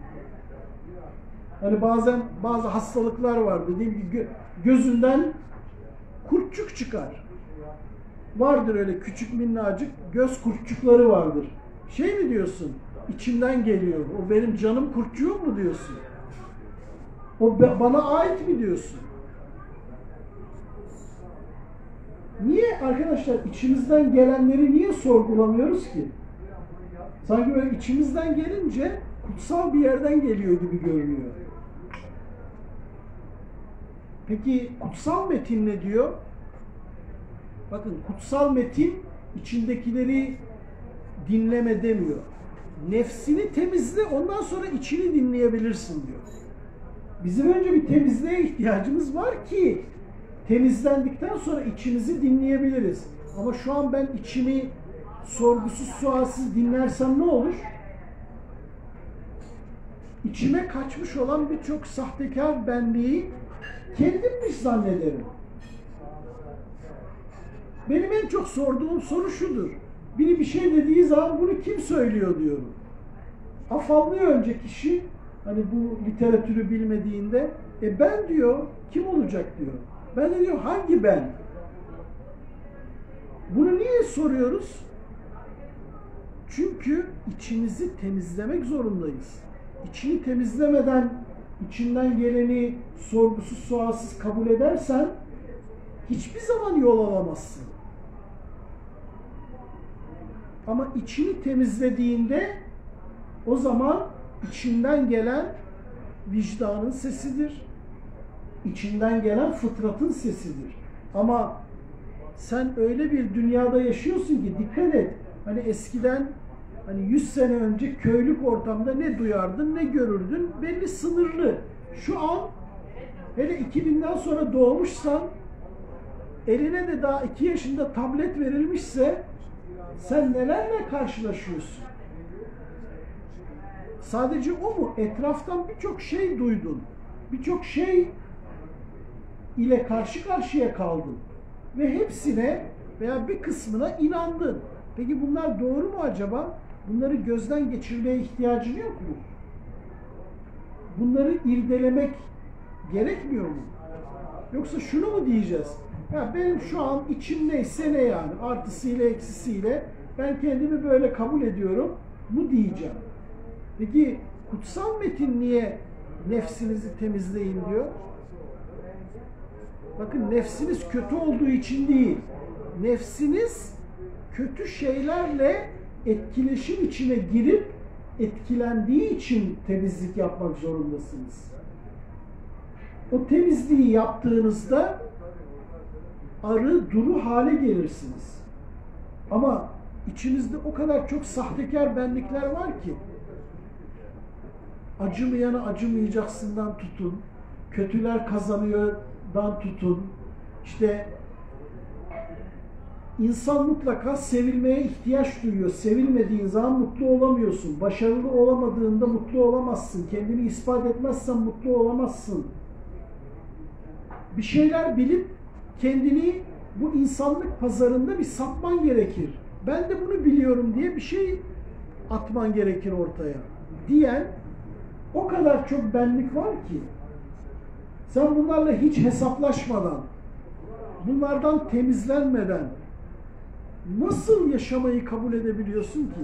Hani bazen bazı hastalıklar var, dediğim gibi gözünden kurtçuk çıkar. Vardır öyle küçük minnacık göz kurtçukları vardır. Şey mi diyorsun? İçimden geliyor. O benim canım kurtçuğum mu diyorsun? O bana ait mi diyorsun? Niye arkadaşlar içimizden gelenleri niye sorgulamıyoruz ki? Sanki böyle içimizden gelince kutsal bir yerden geliyor gibi görünüyor. Peki kutsal metin ne diyor? Bakın kutsal metin içindekileri dinleme demiyor. Nefsini temizle, ondan sonra içini dinleyebilirsin diyor. Bizim önce bir temizliğe ihtiyacımız var ki temizlendikten sonra içimizi dinleyebiliriz. Ama şu an ben içimi sorgusuz sualsiz dinlersem ne olur? İçime kaçmış olan birçok sahtekar benliği kendimmiş zannederim. Benim en çok sorduğum soru şudur. Biri bir şey dediği zaman bunu kim söylüyor diyorum. Afallıyor önce kişi, hani bu literatürü bilmediğinde, e ben diyor, kim olacak diyor. Ben de diyor, hangi ben? Bunu niye soruyoruz? Çünkü içimizi temizlemek zorundayız. İçini temizlemeden içinden geleni sorgusuz sualsiz kabul edersen hiçbir zaman yol alamazsın. Ama içini temizlediğinde o zaman içinden gelen vicdanın sesidir. içinden gelen fıtratın sesidir. Ama sen öyle bir dünyada yaşıyorsun ki dikkat et. Hani eskiden hani yüz sene önce köylük ortamda ne duyardın ne görürdün belli, sınırlı. Şu an hele iki binden sonra doğmuşsan, eline de daha iki yaşında tablet verilmişse sen nelerle karşılaşıyorsun? Sadece o mu? Etraftan birçok şey duydun. Birçok şey ile karşı karşıya kaldın. Ve hepsine veya bir kısmına inandın. Peki bunlar doğru mu acaba? Bunları gözden geçirmeye ihtiyacın yok mu? Bunları irdelemek gerekmiyor mu? Yoksa şunu mu diyeceğiz? Ya benim şu an içim neyse ne yani, artısıyla eksisiyle ben kendimi böyle kabul ediyorum mu diyeceğim. Peki kutsal metin niye nefsinizi temizleyin diyor? Bakın, nefsiniz kötü olduğu için değil, nefsiniz kötü şeylerle etkileşim içine girip etkilendiği için temizlik yapmak zorundasınız. O temizliği yaptığınızda arı duru hale gelirsiniz. Ama içinizde o kadar çok sahtekar benlikler var ki, acımayana acımayacaksından tutun, kötüler kazanıyordan tutun, işte insan mutlaka sevilmeye ihtiyaç duyuyor. Sevilmediğin zaman mutlu olamıyorsun. Başarılı olamadığında mutlu olamazsın. Kendini ispat etmezsen mutlu olamazsın. Bir şeyler bilip kendini bu insanlık pazarında bir satman gerekir. Ben de bunu biliyorum diye bir şey atman gerekir ortaya diyen o kadar çok benlik var ki, sen bunlarla hiç hesaplaşmadan, bunlardan temizlenmeden nasıl yaşamayı kabul edebiliyorsun ki?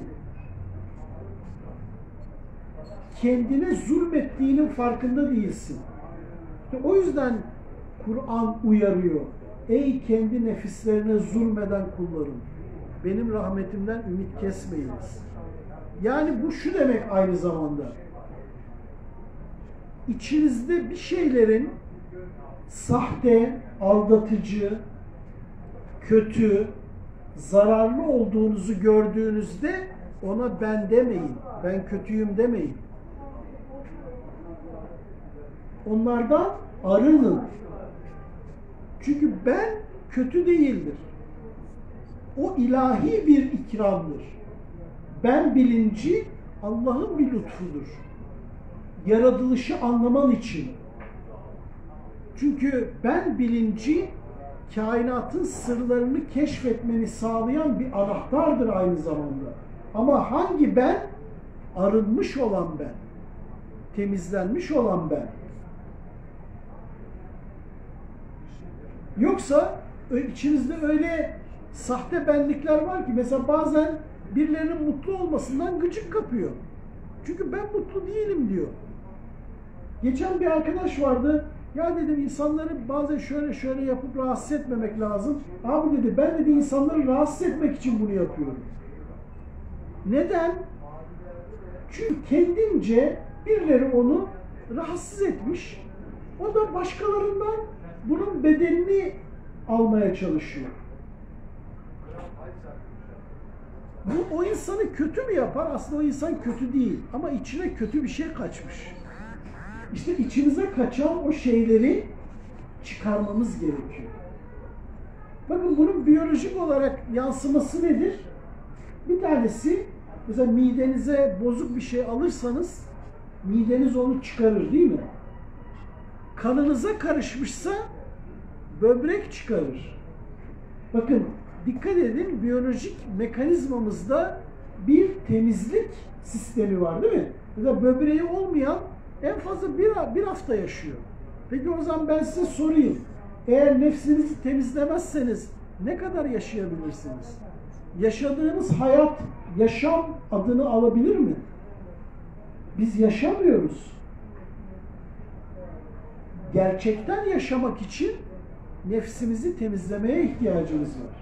Kendine zulmettiğinin farkında değilsin. İşte o yüzden Kur'an uyarıyor. Ey kendi nefislerine zulmeden kullarım, benim rahmetimden ümit kesmeyiniz. Yani bu şu demek aynı zamanda. İçinizde bir şeylerin sahte, aldatıcı, kötü, zararlı olduğunuzu gördüğünüzde ona ben demeyin, ben kötüyüm demeyin. Onlardan arının. Çünkü ben kötü değildir. O ilahi bir ikramdır. Ben bilinci Allah'ın bir lütfudur. Yaratılışı anlaman için. Çünkü ben bilinci kainatın sırlarını keşfetmeni sağlayan bir anahtardır aynı zamanda. Ama hangi ben? Arınmış olan ben. Temizlenmiş olan ben. Yoksa içinizde öyle sahte benlikler var ki, mesela bazen birilerinin mutlu olmasından gıcık kapıyor. Çünkü ben mutlu değilim diyor. Geçen bir arkadaş vardı. Ya dedim, insanları bazen şöyle şöyle yapıp rahatsız etmemek lazım. Abi dedi, ben dedi insanları rahatsız etmek için bunu yapıyorum. Neden? Çünkü kendince birileri onu rahatsız etmiş. O da başkalarından bunun bedelini almaya çalışıyor. Bu o insanı kötü mü yapar? Aslında o insan kötü değil. Ama içine kötü bir şey kaçmış. İşte içinize kaçan o şeyleri çıkarmamız gerekiyor. Bakın, bunun biyolojik olarak yansıması nedir? Bir tanesi, mesela midenize bozuk bir şey alırsanız mideniz onu çıkarır, değil mi? Kanınıza karışmışsa böbrek çıkarır. Bakın, dikkat edin, biyolojik mekanizmamızda bir temizlik sistemi var, değil mi? Mesela böbreği olmayan en fazla bir, bir hafta yaşıyor. Peki o zaman ben size sorayım. Eğer nefsinizi temizlemezseniz ne kadar yaşayabilirsiniz? Yaşadığınız hayat, yaşam adını alabilir mi? Biz yaşamıyoruz. Gerçekten yaşamak için nefsimizi temizlemeye ihtiyacımız var.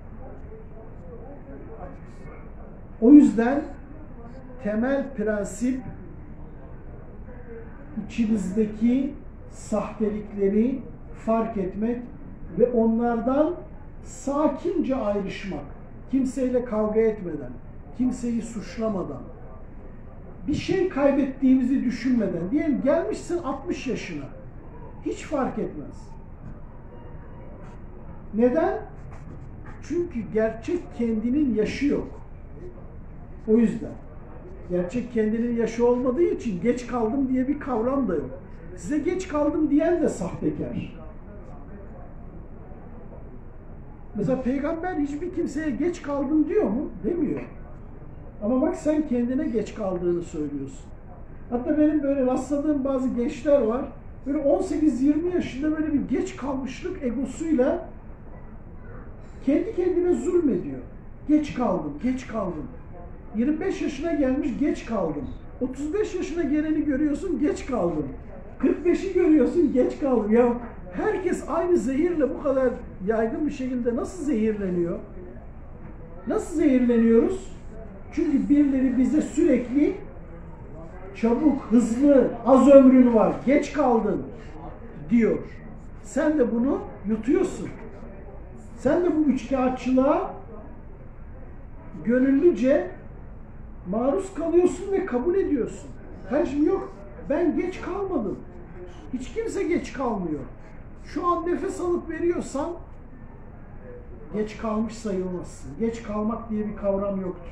O yüzden temel prensip, içinizdeki sahtelikleri fark etmek ve onlardan sakince ayrışmak. Kimseyle kavga etmeden, kimseyi suçlamadan, bir şey kaybettiğimizi düşünmeden. Diyelim gelmişsin altmış yaşına. Hiç fark etmez. Neden? Çünkü gerçek kendinin yaşı yok. O yüzden. Gerçek kendinin yaşı olmadığı için geç kaldım diye bir kavram da yok. Size geç kaldım diyen de sahtekar. Mesela Peygamber hiçbir kimseye geç kaldım diyor mu? Demiyor. Ama bak sen kendine geç kaldığını söylüyorsun. Hatta benim böyle rastladığım bazı gençler var. Böyle on sekiz yirmi yaşında böyle bir geç kalmışlık egosuyla kendi kendine zulmediyor. Geç kaldım, geç kaldım. yirmi beş yaşına gelmiş, geç kaldım. otuz beş yaşına geleni görüyorsun, geç kaldım. kırk beşi görüyorsun, geç kaldım. Ya herkes aynı zehirle bu kadar yaygın bir şekilde nasıl zehirleniyor? Nasıl zehirleniyoruz? Çünkü birileri bize sürekli çabuk, hızlı, az ömrün var, geç kaldın diyor. Sen de bunu yutuyorsun. Sen de bu üçkağıtçılığa gönüllüce maruz kalıyorsun ve kabul ediyorsun. Kardeşim yok, ben geç kalmadım. Hiç kimse geç kalmıyor. Şu an nefes alıp veriyorsan geç kalmış sayılmazsın. Geç kalmak diye bir kavram yoktur.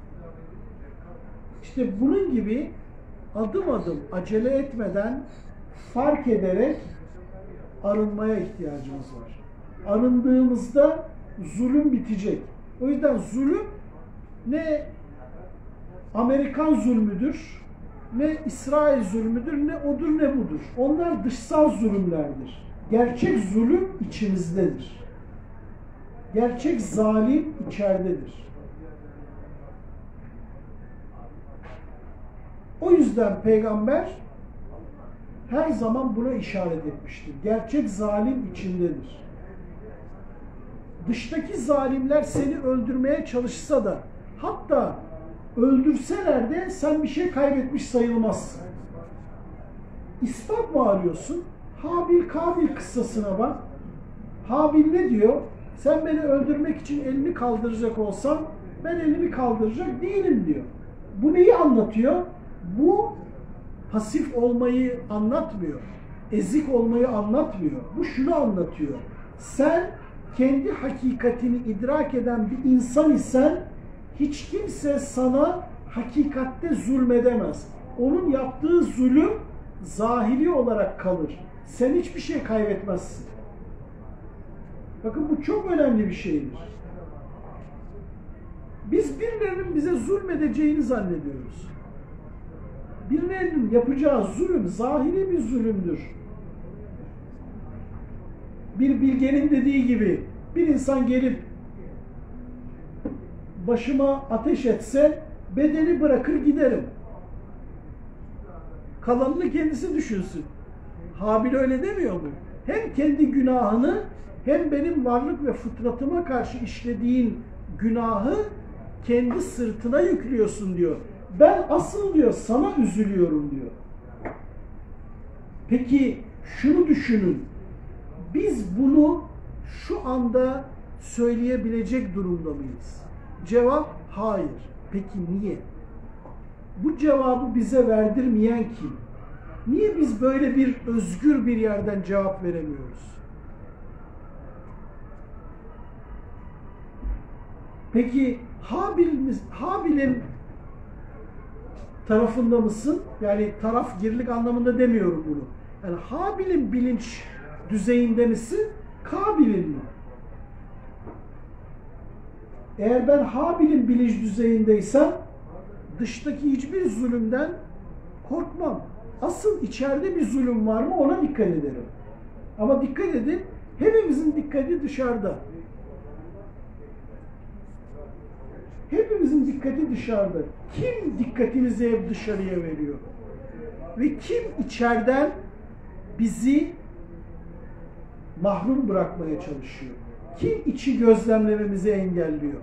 İşte bunun gibi adım adım acele etmeden fark ederek arınmaya ihtiyacımız var. Arındığımızda zulüm bitecek. O yüzden zulüm ne Amerikan zulmüdür, ne İsrail zulmüdür, ne odur ne budur. Onlar dışsal zulümlerdir. Gerçek zulüm içimizdedir. Gerçek zalim içeridedir. O yüzden Peygamber her zaman buna işaret etmiştir. Gerçek zalim içindedir. Dıştaki zalimler seni öldürmeye çalışsa da, hatta öldürseler de sen bir şey kaybetmiş sayılmazsın. İspat mı arıyorsun? Habil-Kabil kıssasına bak. Habil ne diyor? Sen beni öldürmek için elini kaldıracak olsan ben elimi kaldıracak değilim diyor. Bu neyi anlatıyor? Bu pasif olmayı anlatmıyor. Ezik olmayı anlatmıyor. Bu şunu anlatıyor. Sen kendi hakikatini idrak eden bir insan isen hiç kimse sana hakikatte zulmedemez. Onun yaptığı zulüm zahiri olarak kalır. Sen hiçbir şey kaybetmezsin. Bakın bu çok önemli bir şeydir. Biz birilerinin bize zulmedeceğini zannediyoruz. Birilerinin yapacağı zulüm zahiri bir zulümdür. Bir bilgenin dediği gibi bir insan gelip başıma ateş etse bedeni bırakır giderim. Kalanını kendisi düşünsün. Habil öyle demiyor mu? Hem kendi günahını hem benim varlık ve fıtratıma karşı işlediğin günahı kendi sırtına yüklüyorsun diyor. Ben asıl diyor sana üzülüyorum diyor. Peki şunu düşünün. Biz bunu şu anda söyleyebilecek durumda mıyız? Cevap hayır. Peki niye? Bu cevabı bize verdirmeyen kim? Niye biz böyle bir özgür bir yerden cevap veremiyoruz? Peki Habil'imiz, Habil'in tarafında mısın? Yani tarafgirlik anlamında demiyorum bunu. Yani Habil'in bilinç düzeyinde misin? Kabil'in mi? Eğer ben Habil'in bilinç düzeyindeysem dıştaki hiçbir zulümden korkmam. Asıl içeride bir zulüm var mı ona dikkat ederim. Ama dikkat edin, hepimizin dikkati dışarıda. Hepimizin dikkati dışarıda. Kim dikkatimizi hep dışarıya veriyor? Ve kim içeriden bizi mahrum bırakmaya çalışıyor? Kim içi gözlemlememizi engelliyor?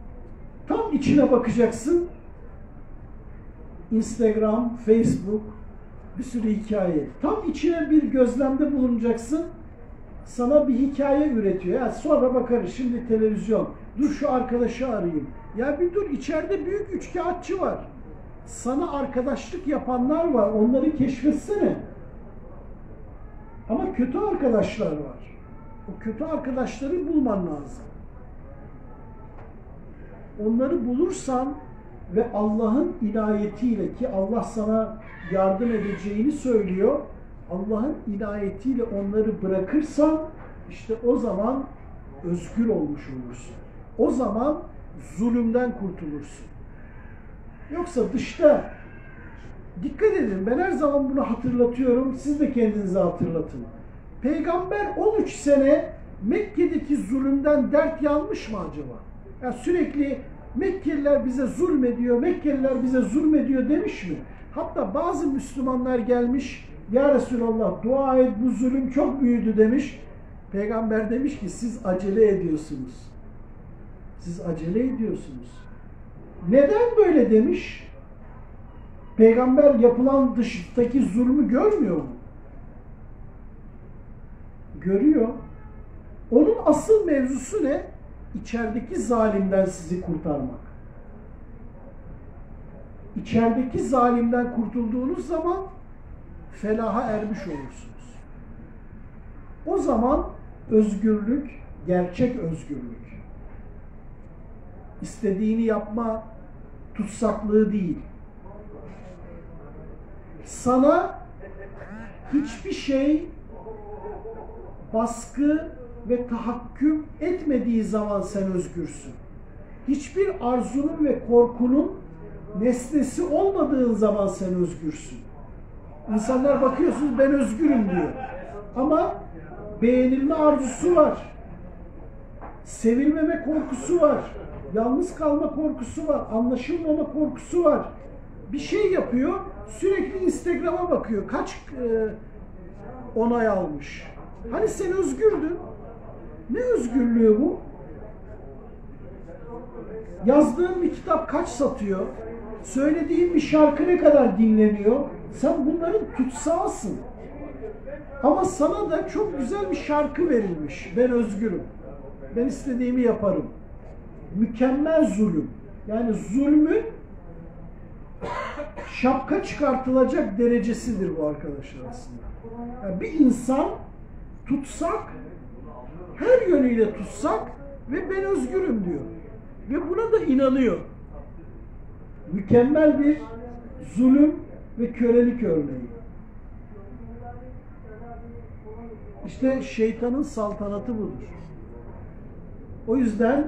Tam içine bakacaksın. Instagram, Facebook, Bir sürü hikaye. Tam içine bir gözlemde bulunacaksın. Sana bir hikaye üretiyor. Ya sonra bakarız, şimdi televizyon. Dur şu arkadaşı arayayım. Ya bir dur, içeride büyük üçkağıtçı var. Sana arkadaşlık yapanlar var. Onları keşfetsene. Ama kötü arkadaşlar var. O kötü arkadaşları bulman lazım. Onları bulursan ve Allah'ın inayetiyle, ki Allah sana yardım edeceğini söylüyor, Allah'ın inayetiyle onları bırakırsan işte o zaman özgür olmuş olursun. O zaman zulümden kurtulursun. Yoksa dışta, dikkat edin, ben her zaman bunu hatırlatıyorum, siz de kendinize hatırlatın. Peygamber on üç sene Mekke'deki zulümden dert yanmış mı acaba? Yani sürekli Mekkeliler bize zulmediyor, Mekkeliler bize zulmediyor demiş mi? Hatta bazı Müslümanlar gelmiş, ya Resulallah dua et, bu zulüm çok büyüdü demiş. Peygamber demiş ki siz acele ediyorsunuz. Siz acele ediyorsunuz. Neden böyle demiş? Peygamber yapılan dıştaki zulmü görmüyor mu? Görüyor. Onun asıl mevzusu ne? İçerideki zalimden sizi kurtarmak. İçerideki zalimden kurtulduğunuz zaman felaha ermiş olursunuz. O zaman özgürlük, gerçek özgürlük. İstediğini yapma tutsaklığı değil. Sana hiçbir şey baskı ve tahakküm etmediği zaman sen özgürsün. Hiçbir arzunun ve korkunun nesnesi olmadığın zaman sen özgürsün. İnsanlar bakıyorsunuz ben özgürüm diyor. Ama beğenilme arzusu var. Sevilmeme korkusu var. Yalnız kalma korkusu var. Anlaşılmama korkusu var. Bir şey yapıyor, sürekli Instagram'a bakıyor. Kaç e, onay almış. Hani sen özgürdün. Ne özgürlüğü bu? Yazdığın bir kitap kaç satıyor? Söylediğin bir şarkı ne kadar dinleniyor? Sen bunların tutsağısın. Ama sana da çok güzel bir şarkı verilmiş. Ben özgürüm. Ben istediğimi yaparım. Mükemmel zulüm. Yani zulmün şapka çıkartılacak derecesidir bu arkadaşlar aslında. Yani bir insan tutsak, her yönüyle tutsak ve ben özgürüm diyor. Ve buna da inanıyor. Mükemmel bir zulüm ve kölelik örneği. İşte şeytanın saltanatı budur. O yüzden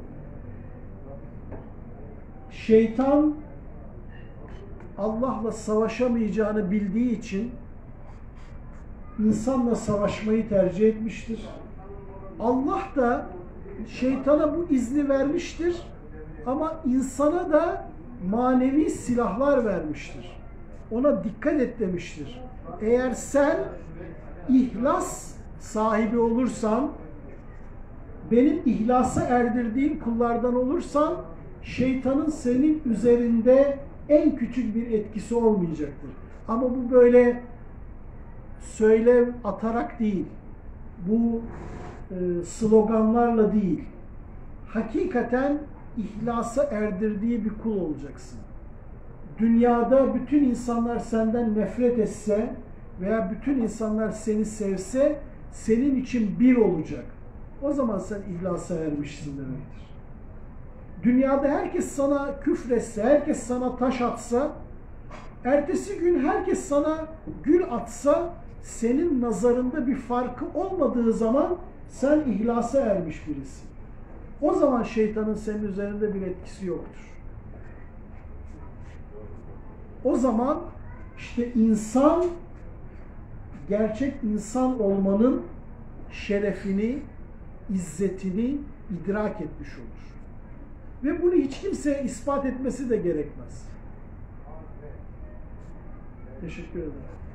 şeytan Allah'la savaşamayacağını bildiği için insanla savaşmayı tercih etmiştir. Allah da şeytana bu izni vermiştir ama insana da manevi silahlar vermiştir. Ona dikkat et demiştir. Eğer sen ihlas sahibi olursan, benim ihlasa erdirdiğim kullardan olursan, şeytanın senin üzerinde en küçük bir etkisi olmayacaktır. Ama bu böyle söylev atarak değil, bu e, sloganlarla değil, hakikaten ihlasa erdirdiği bir kul olacaksın. Dünyada bütün insanlar senden nefret etse veya bütün insanlar seni sevse, senin için bir olacak. O zaman sen ihlasa ermişsin demektir. Dünyada herkes sana küfretse, herkes sana taş atsa, ertesi gün herkes sana gül atsa, senin nazarında bir farkı olmadığı zaman sen ihlasa ermiş birisin. O zaman şeytanın senin üzerinde bir etkisi yoktur. O zaman işte insan, gerçek insan olmanın şerefini, izzetini idrak etmiş olur. Ve bunu hiç kimseye ispat etmesi de gerekmez. Teşekkür ederim.